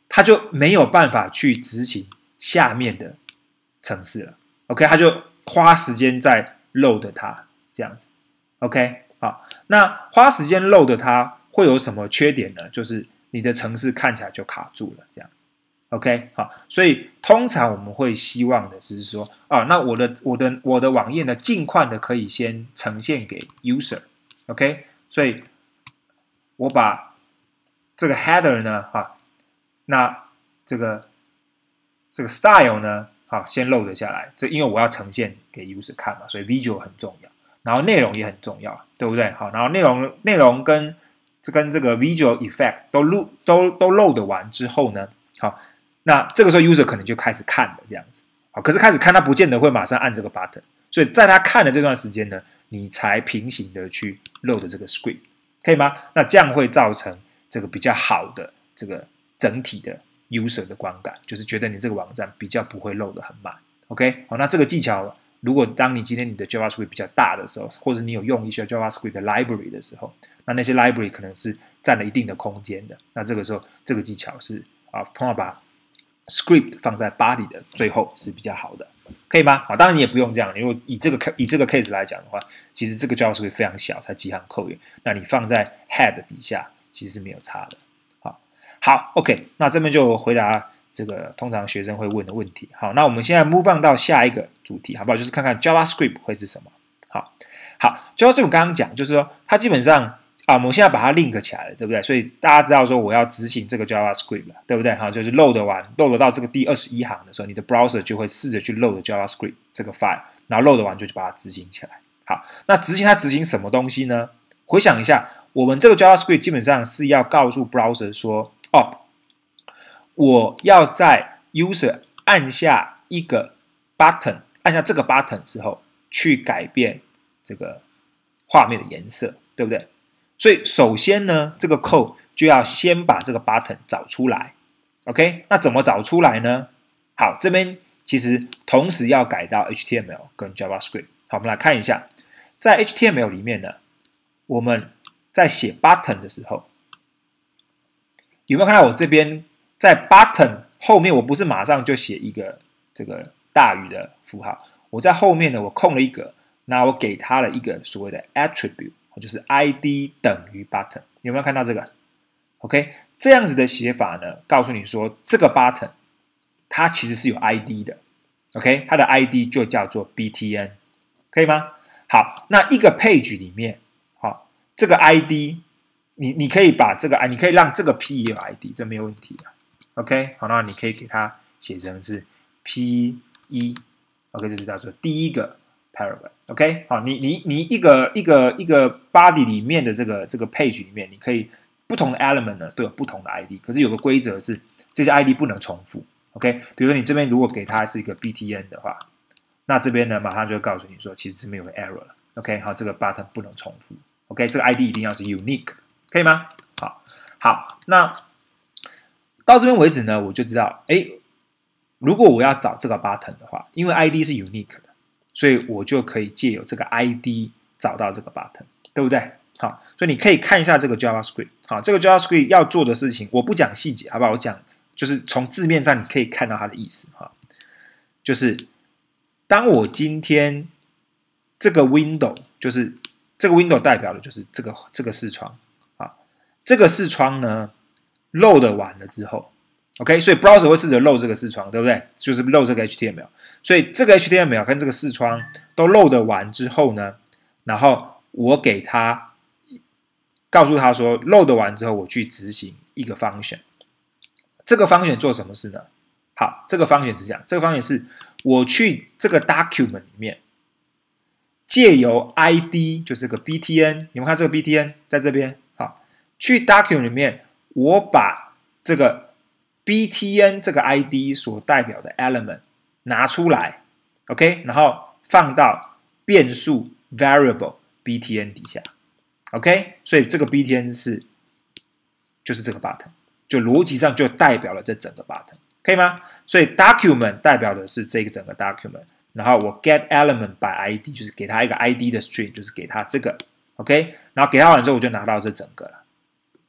它就没有办法去执行下面的程式了。OK， 它就花时间在 load 它这样子。OK， 好，那花时间 load 它会有什么缺点呢？就是你的程式看起来就卡住了这样子。OK， 好，所以通常我们会希望的是说，啊，那我的我的我的网页呢，尽快的可以先呈现给 user。OK， 所以我把这个 header 呢，啊，那这个这个 style 呢，好，先 load 下来。这因为我要呈现给 user 看嘛，所以 visual 很重要，然后内容也很重要，对不对？好，然后内容内容跟这跟这个 visual effect 都录都都 load 完之后呢，好。那这个时候 user 可能就开始看了这样子，好，可是开始看他不见得会马上按这个 button， 所以在他看的这段时间呢，你才平行的去 load 这个 script， 可以吗？那这样会造成这个比较好的这个整体的 user 的观感，就是觉得你这个网站比较不会 load 得很慢。OK， 好，那这个技巧，如果当你今天你的 JavaScript 比较大的时候，或者你有用一些 JavaScript 的 library 的时候，那那些 library 可能是占了一定的空间的，那这个时候这个技巧是啊，通常把script 放在 body 的最后是比较好的，可以吗？好，当然你也不用这样，如果以这个以这个 case 来讲的话，其实这个 JavaScript 非常小，才几行code，那你放在 head 底下其实是没有差的。好，好 ，OK， 那这边就回答这个通常学生会问的问题。好，那我们现在 move on 到下一个主题，好不好？就是看看 JavaScript 会是什么。好，好 ，JavaScript 刚刚讲就是说它基本上。啊，我们现在把它 link 起来了，对不对？所以大家知道说我要执行这个 JavaScript 了，对不对？好，就是 load 完 ，load 到这个第二十一行的时候，你的 browser 就会试着去 load JavaScript 这个 file， 然后 load 完就去把它执行起来。好，那执行它执行什么东西呢？回想一下，我们这个 JavaScript 基本上是要告诉 browser 说，哦，我要在 user 按下一个 button， 按下这个 button 之后，去改变这个画面的颜色，对不对？所以首先呢，这个 code 就要先把这个 button 找出来 ，OK？ 那怎么找出来呢？好，这边其实同时要改到 H T M L 跟 JavaScript。好，我们来看一下，在 H T M L 里面呢，我们在写 button 的时候，有没有看到我这边在 button 后面，我不是马上就写一个这个大于的符号，我在后面呢，我空了一格，那我给它了一个所谓的 attribute。就是 I D 等于 button， 有没有看到这个 ？OK， 这样子的写法呢，告诉你说这个 button 它其实是有 I D 的 ，OK， 它的 I D 就叫做 B T N， 可以吗？好，那一个 page 里面，好，这个 I D， 你你可以把这个，你可以让这个 P 也有 I D， 这没有问题的 ，OK， 好，那你可以给它写成是 P 一 ，OK， 这是叫做第一个。paragraph，OK， 好，你你你一个一个一个 body 里面的这个这个 page 里面，你可以不同的 element 呢都有不同的 I D， 可是有个规则是这些 I D 不能重复 ，OK， 比如说你这边如果给它是一个 B T N 的话，那这边呢马上就会告诉你说其实这边有个 error 了 ，OK， 好，这个 button 不能重复 ，OK， 这个 I D 一定要是 unique， 可以吗？好，好，那到这边为止呢，我就知道，哎，如果我要找这个 button 的话，因为 I D 是 unique 的。所以我就可以借由这个 I D 找到这个 button， 对不对？好，所以你可以看一下这个 JavaScript。好，这个 JavaScript 要做的事情，我不讲细节，好不好？我讲就是从字面上你可以看到它的意思哈，就是当我今天这个 window， 就是这个 window 代表的就是这个这个视窗啊，这个视窗呢 load 完了之后。OK， 所以 browser 会试着 load 这个视窗，对不对？就是 load 这个 H T M L， 所以这个 H T M L 跟这个视窗都 load 完之后呢，然后我给它告诉他说 load 完之后，我去执行一个 function。这个 function 做什么事呢？好，这个 function 是这样，这个 function 是我去这个 document 里面借由 I D， 就是这个 B T N， 你们看这个 B T N 在这边，好，去 document 里面我把这个B T N 这个 I D 所代表的 element 拿出来 ，OK， 然后放到变数 variable B T N 底下 ，OK， 所以这个 B T N 是就是这个 button， 就逻辑上就代表了这整个 button， 可以吗？所以 document 代表的是这个整个 document， 然后我 get element by I D 就是给它一个 I D 的 string， 就是给它这个 ，OK， 然后给它完之后我就拿到这整个了。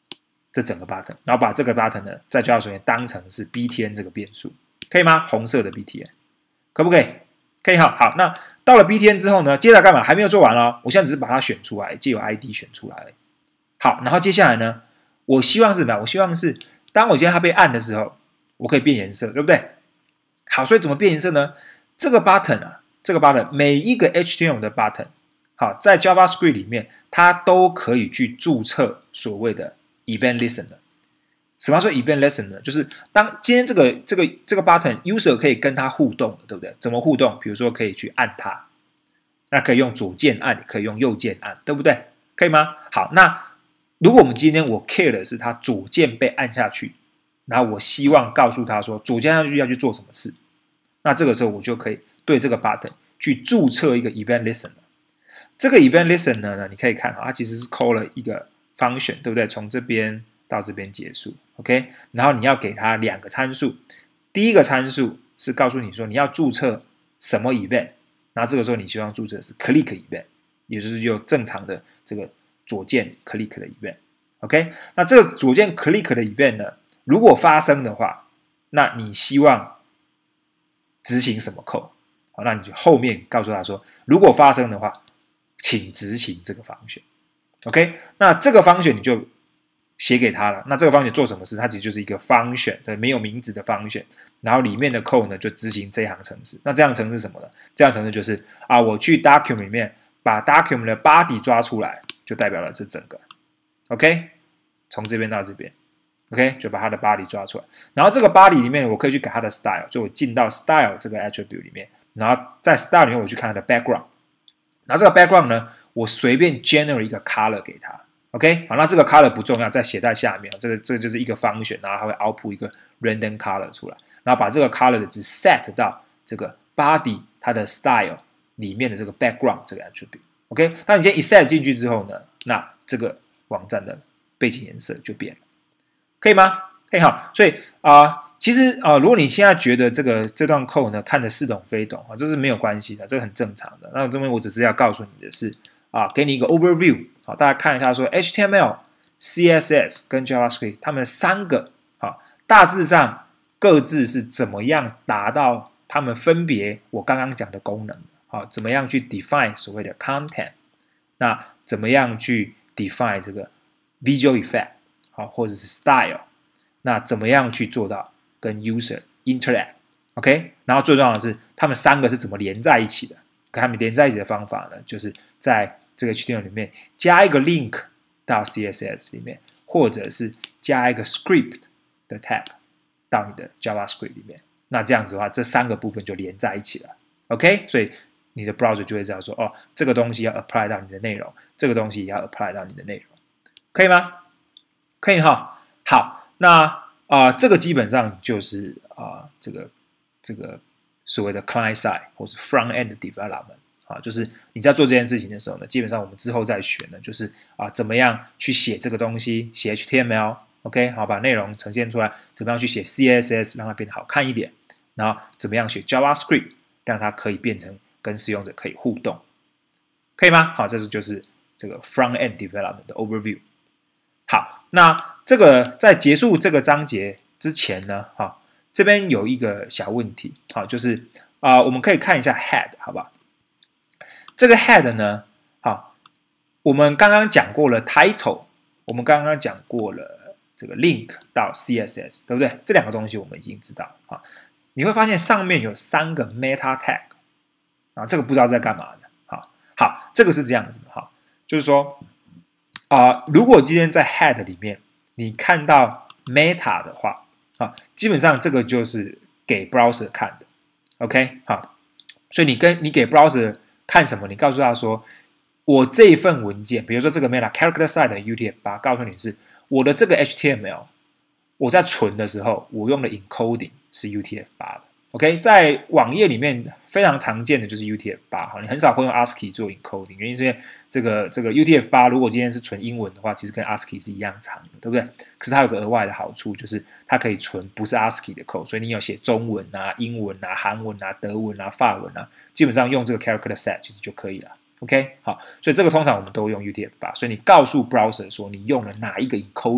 这整个 button， 然后把这个 button 呢在 JavaScript 里面当成是 B T N 这个变数，可以吗？红色的 B T N， 可不可以？可以哈。好，那到了 B T N 之后呢，接下来干嘛？还没有做完哦，我现在只是把它选出来，借由 I D 选出来了。好，然后接下来呢，我希望是什么？我希望是当我今天它被按的时候，我可以变颜色，对不对？好，所以怎么变颜色呢？这个 button 啊，这个 button 每一个 H T M L 的 button， 好，在 JavaScript 里面，它都可以去注册所谓的 event listener。什么叫做 event listener 呢？就是当今天这个这个这个 button user 可以跟它互动，对不对？怎么互动？比如说可以去按它，那可以用左键按，也可以用右键按，对不对？可以吗？好，那如果我们今天我 care 的是它左键被按下去，然后我希望告诉他说左键按下去要去做什么事，那这个时候我就可以对这个 button 去注册一个 event listener。这个 event listener 呢，你可以看它其实是 call 了一个 function， 对不对？从这边到这边结束 ，OK。然后你要给它两个参数，第一个参数是告诉你说你要注册什么 event， 然后这个时候你希望注册的是 click event， 也就是用正常的这个左键 click 的 event，OK。那这个左键 click 的 event 呢，如果发生的话，那你希望执行什么 code？ 好，那你就后面告诉他说，如果发生的话，请执行这个function。OK， 那这个 function 你就写给他了。那这个 function 做什么事？它其实就是一个 function， 对，没有名字的 function。然后里面的 code 呢，就执行这行程式。那这样程式是什么呢？这样程式就是啊，我去 document 里面把 document 的 body 抓出来，就代表了这整个。OK， 从这边到这边 ，OK， 就把它的 body 抓出来。然后这个 body 里面，我可以去改它的 style， 就我进到 style 这个 attribute 里面，然后在 style 里面我去看它的 background。然后这个 background 呢，我随便 generate 一个 color 给它 ，OK， 好，那这个 color 不重要，再写在下面，这个这个就是一个 function， 然后它会 output 一个 random color 出来，然后把这个 color 的值 set 到这个 body 它的 style 里面的这个 background 这个 attribute，OK， 那你今天一 set 进去之后呢，那这个网站的背景颜色就变了，可以吗？可以好，所以啊。呃其实啊、呃，如果你现在觉得这个这段 code 呢看得似懂非懂啊，这是没有关系的，这个很正常的。那这边我只是要告诉你的是啊，给你一个 overview， 好，大家看一下说 H T M L、C S S 跟 JavaScript 它们三个啊，大致上各自是怎么样达到它们分别我刚刚讲的功能，好，怎么样去 define 所谓的 content， 那怎么样去 define 这个 visual effect， 好，或者是 style， 那怎么样去做到跟 user interact，OK， 然后最重要的是，他们三个是怎么连在一起的？跟他们连在一起的方法呢，就是在这个 H T M L 里面加一个 link 到 C S S 里面，或者是加一个 script 的 tag 到你的 JavaScript 里面。那这样子的话，这三个部分就连在一起了 ，OK？ 所以你的 browser 就会知道说，哦，这个东西要 apply 到你的内容，这个东西也要 apply 到你的内容，可以吗？可以哈。好，那。啊、呃，这个基本上就是啊、呃，这个这个所谓的 client side 或是 front end development 啊，就是你在做这件事情的时候呢，基本上我们之后再学呢，就是啊、呃，怎么样去写这个东西，写 H T M L，OK， 好，把内容呈现出来，怎么样去写 C S S 让它变得好看一点，然后怎么样写 JavaScript 让它可以变成跟使用者可以互动，可以吗？好，这是就是这个 front end development 的 overview。好，那这个在结束这个章节之前呢，哈，这边有一个小问题，好，就是啊、呃，我们可以看一下 head， 好不好？这个 head 呢，好，我们刚刚讲过了 title， 我们刚刚讲过了这个 link 到 C S S， 对不对？这两个东西我们已经知道啊。你会发现上面有三个 meta tag， 啊，这个不知道在干嘛的，好，好，这个是这样子的，哈，就是说。啊、呃，如果今天在 head 里面你看到 meta 的话，啊，基本上这个就是给 browser 看的 ，OK， 好，所以你跟你给 browser 看什么？你告诉他说，我这一份文件，比如说这个 meta character size 的 U T F 八，告诉你是我的这个 H T M L， 我在存的时候，我用的 encoding 是 U T F 八的。OK， 在网页里面非常常见的就是 U T F 八，你很少会用 ASCII 做 encoding， 原因是因为这个这个 U T F 八如果今天是纯英文的话，其实跟 ASCII 是一样长的，对不对？可是它有个额外的好处，就是它可以存不是 ASCII 的 code， 所以你有写中文啊、英文啊、韩文啊、德文啊、法文啊，基本上用这个 character set 其实就可以了。OK， 好，所以这个通常我们都用 U T F 八，所以你告诉 browser 说你用了哪一个 encoding，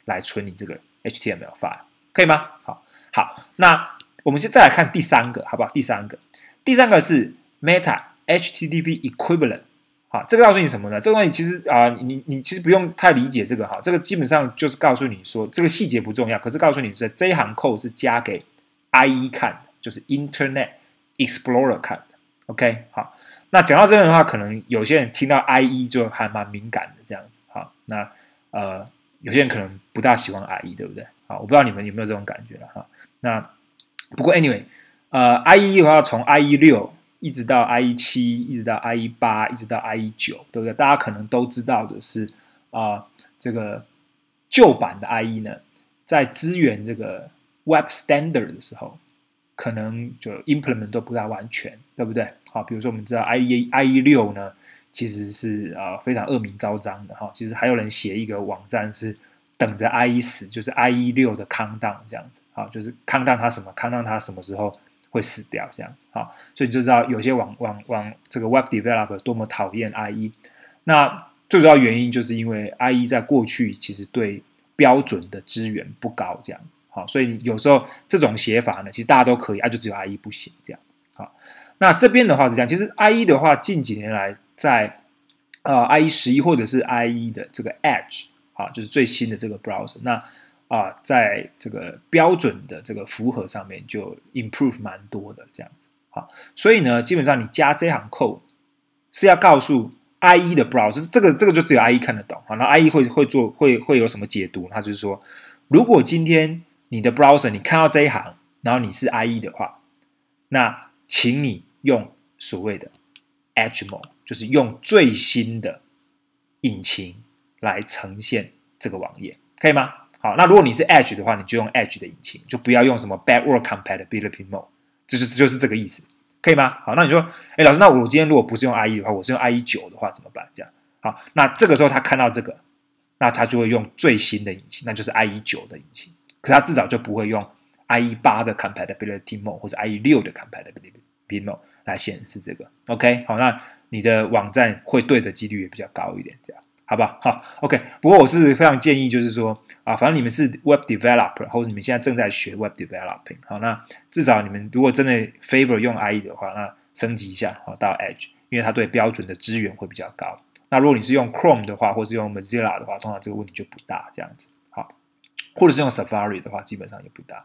来存你这个 H T M L file， 可以吗？好，好，那我们先再来看第三个，好不好？第三个，第三个是 Meta H T T P Equivalent。好，这个告诉你什么呢？这个东西其实啊、呃，你你其实不用太理解这个哈，这个基本上就是告诉你说，这个细节不重要，可是告诉你是这一行 code 是加给 I E 看的，就是 Internet Explorer 看的。OK， 好，那讲到这边的话，可能有些人听到 I E 就还蛮敏感的这样子。好，那呃，有些人可能不大喜欢 I E， 对不对？好，我不知道你们有没有这种感觉了哈。那不过 anyway， 呃 ，I E 的话从 I E 六。一直到 I E 七，一直到 I E 八，一直到 I E 九，对不对？大家可能都知道的是，啊、呃，这个旧版的 I E 呢，在支援这个 Web Standard 的时候，可能就 implement 都不大完全，对不对？好，比如说我们知道 I E I E 六呢，其实是啊、呃、非常恶名昭彰的哈。其实还有人写一个网站是等着 I E 死，就是 I E 六的 countdown 这样子，好，就是 countdown 它什么 countdown 它什么时候会死掉这样子，好，所以你就知道有些网网网这个 web developer 多么讨厌 I E。那最主要原因就是因为 I E 在过去其实对标准的支援不高，这样，好，所以有时候这种写法呢，其实大家都可以，啊，就只有 I E 不行这样，好。那这边的话是这样，其实 I E 的话近几年来在呃 I E 十一或者是 I E 的这个 Edge， 好，就是最新的这个 browser， 那啊，在这个标准的这个符合上面就 improve 蛮多的这样子，好，所以呢，基本上你加这行 code 是要告诉 I E 的 browser， 这个这个就只有 I E 看得懂，好，然后 I E 会会做会会有什么解读？它就是说，如果今天你的 browser 你看到这一行，然后你是 I E 的话，那请你用所谓的 Edge mode， 就是用最新的引擎来呈现这个网页，可以吗？好，那如果你是 Edge 的话，你就用 Edge 的引擎，就不要用什么 Backward Compatibility Mode， 这就是就是这个意思，可以吗？好，那你说，哎，老师，那我今天如果不是用 I E 的话，我是用 I E 九的话怎么办？这样，好，那这个时候他看到这个，那他就会用最新的引擎，那就是 I E 九的引擎，可他至少就不会用 I E 八的 Compatibility Mode 或者 I E 六的 Compatibility Mode 来显示这个 ，OK， 好，那你的网站会对的几率也比较高一点，这样。好不好？好 ，OK。不过我是非常建议，就是说啊，反正你们是 Web Developer， 或者你们现在正在学 Web Developing， 好，那至少你们如果真的 favor 用 I E 的话，那升级一下，好到 Edge， 因为它对标准的支援会比较高。那如果你是用 Chrome 的话，或是用 Mozilla 的话，通常这个问题就不大，这样子，好，或者是用 Safari 的话，基本上也不大。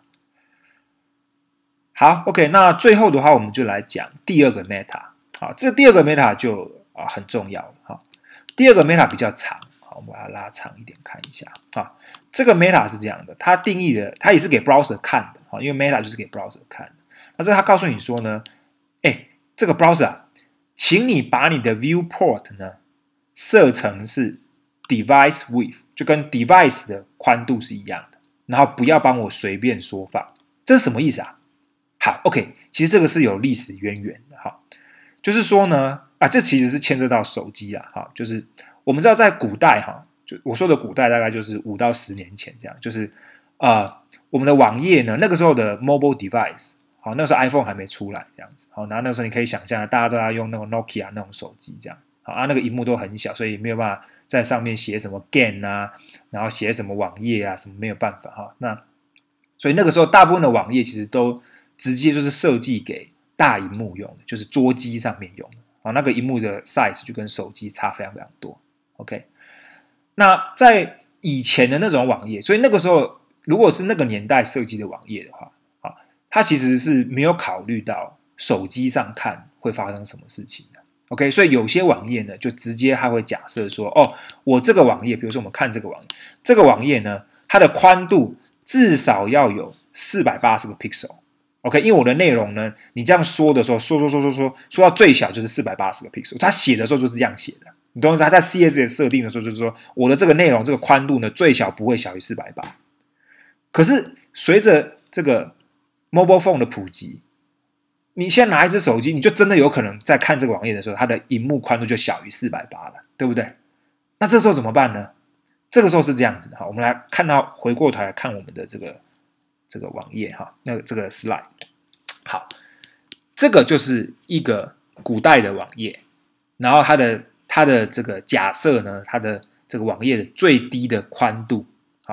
好 ，OK。那最后的话，我们就来讲第二个 Meta， 好，这第二个 Meta 就啊很重要了，好。第二个 meta 比较长，好，我们把它拉长一点看一下啊。这个 meta 是这样的，它定义的，它也是给 browser 看的，好，因为 meta 就是给 browser 看的。那这它告诉你说呢，哎，这个 browser 啊，请你把你的 viewport 呢设成是 device width， 就跟 device 的宽度是一样的，然后不要帮我随便缩放，这是什么意思啊？好 ，OK， 其实这个是有历史渊源的，哈，就是说呢。啊，这其实是牵涉到手机啊，哈，就是我们知道在古代哈，就我说的古代大概就是五到十年前这样，就是呃我们的网页呢，那个时候的 mobile device， 好，那个时候 iPhone 还没出来这样子，好，然后那个时候你可以想象，大家都要用那种 Nokia 那种手机这样，好啊，那个萤幕都很小，所以没有办法在上面写什么 game 啊，然后写什么网页啊，什么没有办法哈，那所以那个时候大部分的网页其实都直接就是设计给大萤幕用的，就是桌机上面用的。啊，那个萤幕的 size 就跟手机差非常非常多 ，OK。那在以前的那种网页，所以那个时候如果是那个年代设计的网页的话，啊，它其实是没有考虑到手机上看会发生什么事情的 ，OK。所以有些网页呢，就直接它会假设说，哦，我这个网页，比如说我们看这个网页，这个网页呢，它的宽度至少要有四百八十个 pixel。OK， 因为我的内容呢，你这样说的时候，说说说说说说到最小就是四百八十个 pixel， 他写的时候就是这样写的，你懂我意思？他在 C S S 设定的时候就是说，我的这个内容这个宽度呢，最小不会小于四百八。可是随着这个 mobile phone 的普及，你现在拿一只手机，你就真的有可能在看这个网页的时候，它的萤幕宽度就小于四百八了，对不对？那这时候怎么办呢？这个时候是这样子的，好，我们来看到回过头来看我们的这个。这个网页哈，那个这个 slide， 好，这个就是一个古代的网页，然后它的它的这个假设呢，它的这个网页的最低的宽度，好，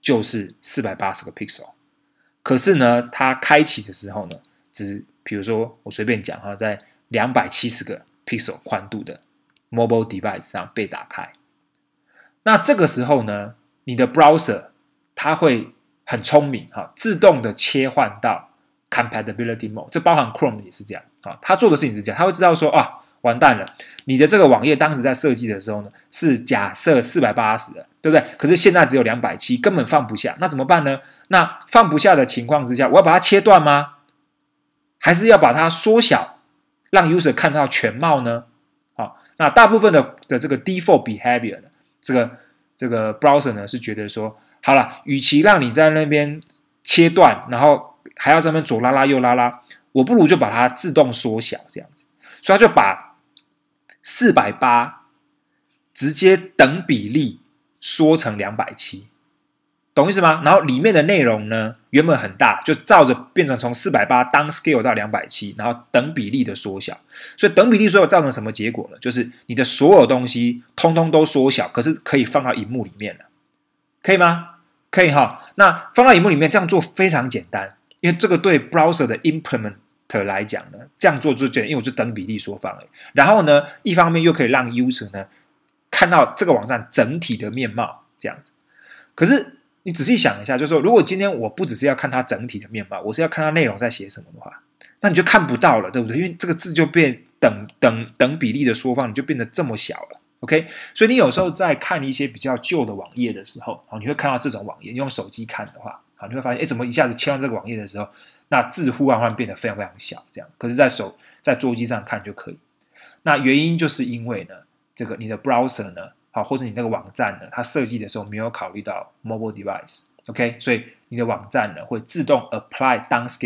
就是四百八十个 pixel， 可是呢，它开启的时候呢，只比如说我随便讲哈，在两百七十个 pixel 宽度的 mobile device 上被打开。那这个时候呢，你的 browser 它会很聪明哈，自动的切换到 compatibility mode， 这包含 Chrome 也是这样啊，它做的事情是这样，它会知道说啊，完蛋了，你的这个网页当时在设计的时候呢，是假设四百八十的，对不对？可是现在只有两百七十，根本放不下，那怎么办呢？那放不下的情况之下，我要把它切断吗？还是要把它缩小，让 user 看到全貌呢？好，那大部分的的这个 default behavior 呢，这个这个 browser 呢是觉得说，好了，与其让你在那边切断，然后还要在那边左拉拉右拉拉，我不如就把它自动缩小这样子，所以他就把四百八直接等比例缩成两百七十，懂意思吗？然后里面的内容呢，原本很大，就照着变成从四百八 down scale 到两百七十，然后等比例的缩小。所以等比例缩小造成什么结果呢？就是你的所有东西通通都缩小，可是可以放到萤幕里面了，可以吗？可以哈。那放到萤幕里面这样做非常简单，因为这个对 browser 的 implementer 来讲呢，这样做就简单，因为我就等比例缩放而已。然后呢，一方面又可以让 user 呢看到这个网站整体的面貌，这样子。可是你仔细想一下，就是说，如果今天我不只是要看它整体的面貌，我是要看它内容在写什么的话，那你就看不到了，对不对？因为这个字就变等等等比例的缩放，你就变得这么小了。OK， 所以你有时候在看一些比较旧的网页的时候，你会看到这种网页，你用手机看的话，你会发现，哎，怎么一下子切换这个网页的时候，那字忽然忽然变得非常非常小，这样。可是，在手在桌机上看就可以。那原因就是因为呢，这个你的 browser 呢。好，或者你那个网站呢，它设计的时候没有考虑到 mobile device，OK， 所以你的网站呢会自动 apply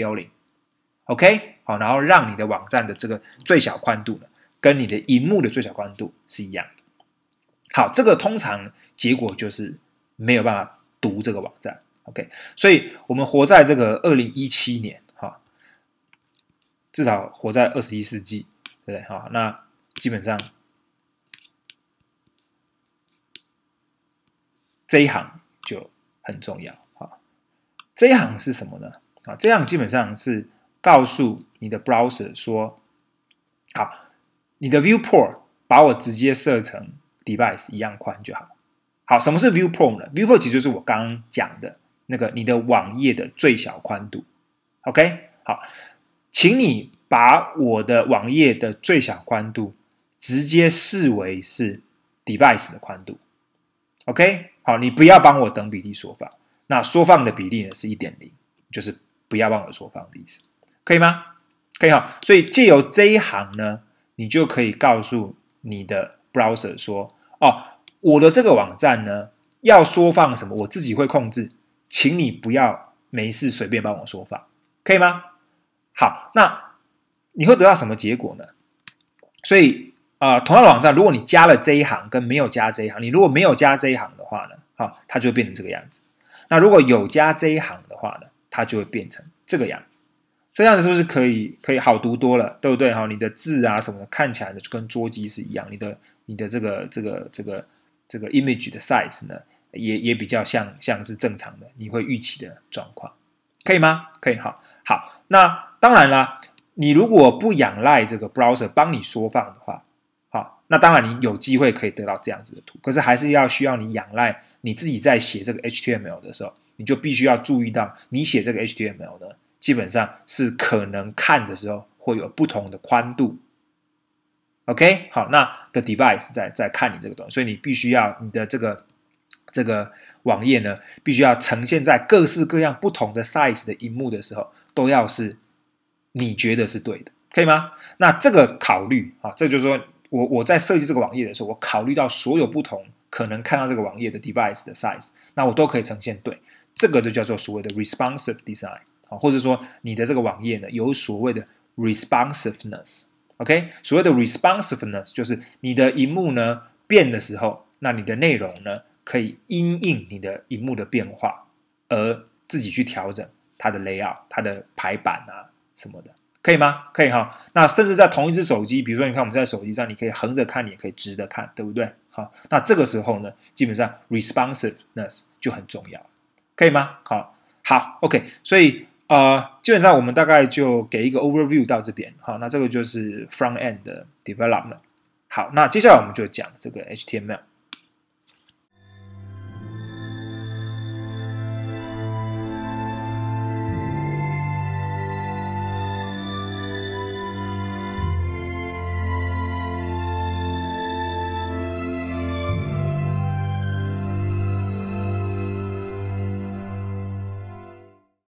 downscaling，OK， 好，然后让你的网站的这个最小宽度呢，跟你的萤幕的最小宽度是一样的。好，这个通常结果就是没有办法读这个网站 ，OK， 所以我们活在这个二零一七年，哈，至少活在二十一世纪，对不对？好，那基本上。这一行就很重要啊！这一行是什么呢？啊，这样基本上是告诉你的 browser 说，好，你的 viewport 把我直接设成 device 一样宽就好。好，什么是 viewport 呢 ？viewport 其实就是我刚刚讲的那个你的网页的最小宽度。OK， 好，请你把我的网页的最小宽度直接视为是 device 的宽度。OK。好，你不要帮我等比例缩放，那缩放的比例呢是 一点零， 就是不要帮我缩放的意思，可以吗？可以哈，所以借由这一行呢，你就可以告诉你的 browser 说，哦，我的这个网站呢要缩放什么，我自己会控制，请你不要没事随便帮我缩放，可以吗？好，那你会得到什么结果呢？所以呃，同样的网站，如果你加了这一行跟没有加这一行，你如果没有加这一行的话呢，好，它就会变成这个样子。那如果有加这一行的话呢，它就会变成这个样子。这样子是不是可以可以好读多了，对不对？哈，你的字啊什么的看起来呢就跟桌机是一样，你的你的这个这个这个这个 image 的 size 呢，也也比较像像是正常的，你会预期的状况，可以吗？可以，好，好。那当然啦，你如果不仰赖这个 browser 帮你缩放的话。好，那当然你有机会可以得到这样子的图，可是还是要需要你仰赖你自己在写这个 H T M L 的时候，你就必须要注意到你写这个 H T M L 呢，基本上是可能看的时候会有不同的宽度。OK， 好，那的 device 在在看你这个东西，所以你必须要你的这个这个网页呢，必须要呈现在各式各样不同的 size 的萤幕的时候，都要是你觉得是对的，可以吗？那这个考虑啊，这就是说。我我在设计这个网页的时候，我考虑到所有不同可能看到这个网页的 device 的 size， 那我都可以呈现对，这个就叫做所谓的 responsive design， 或者说你的这个网页呢有所谓的 responsiveness。OK， 所谓的 responsiveness 就是你的萤幕呢变的时候，那你的内容呢可以因应你的萤幕的变化而自己去调整它的 layout、它的排版啊什么的。可以吗？可以哈。那甚至在同一只手机，比如说你看我们在手机上，你可以横着看，你也可以直着看，对不对？好，那这个时候呢，基本上 responsiveness 就很重要。 可以吗？好，好 ，OK， 所以呃，基本上我们大概就给一个 overview 到这边，好，那这个就是 front end 的 development。好，那接下来我们就讲这个 H T M L。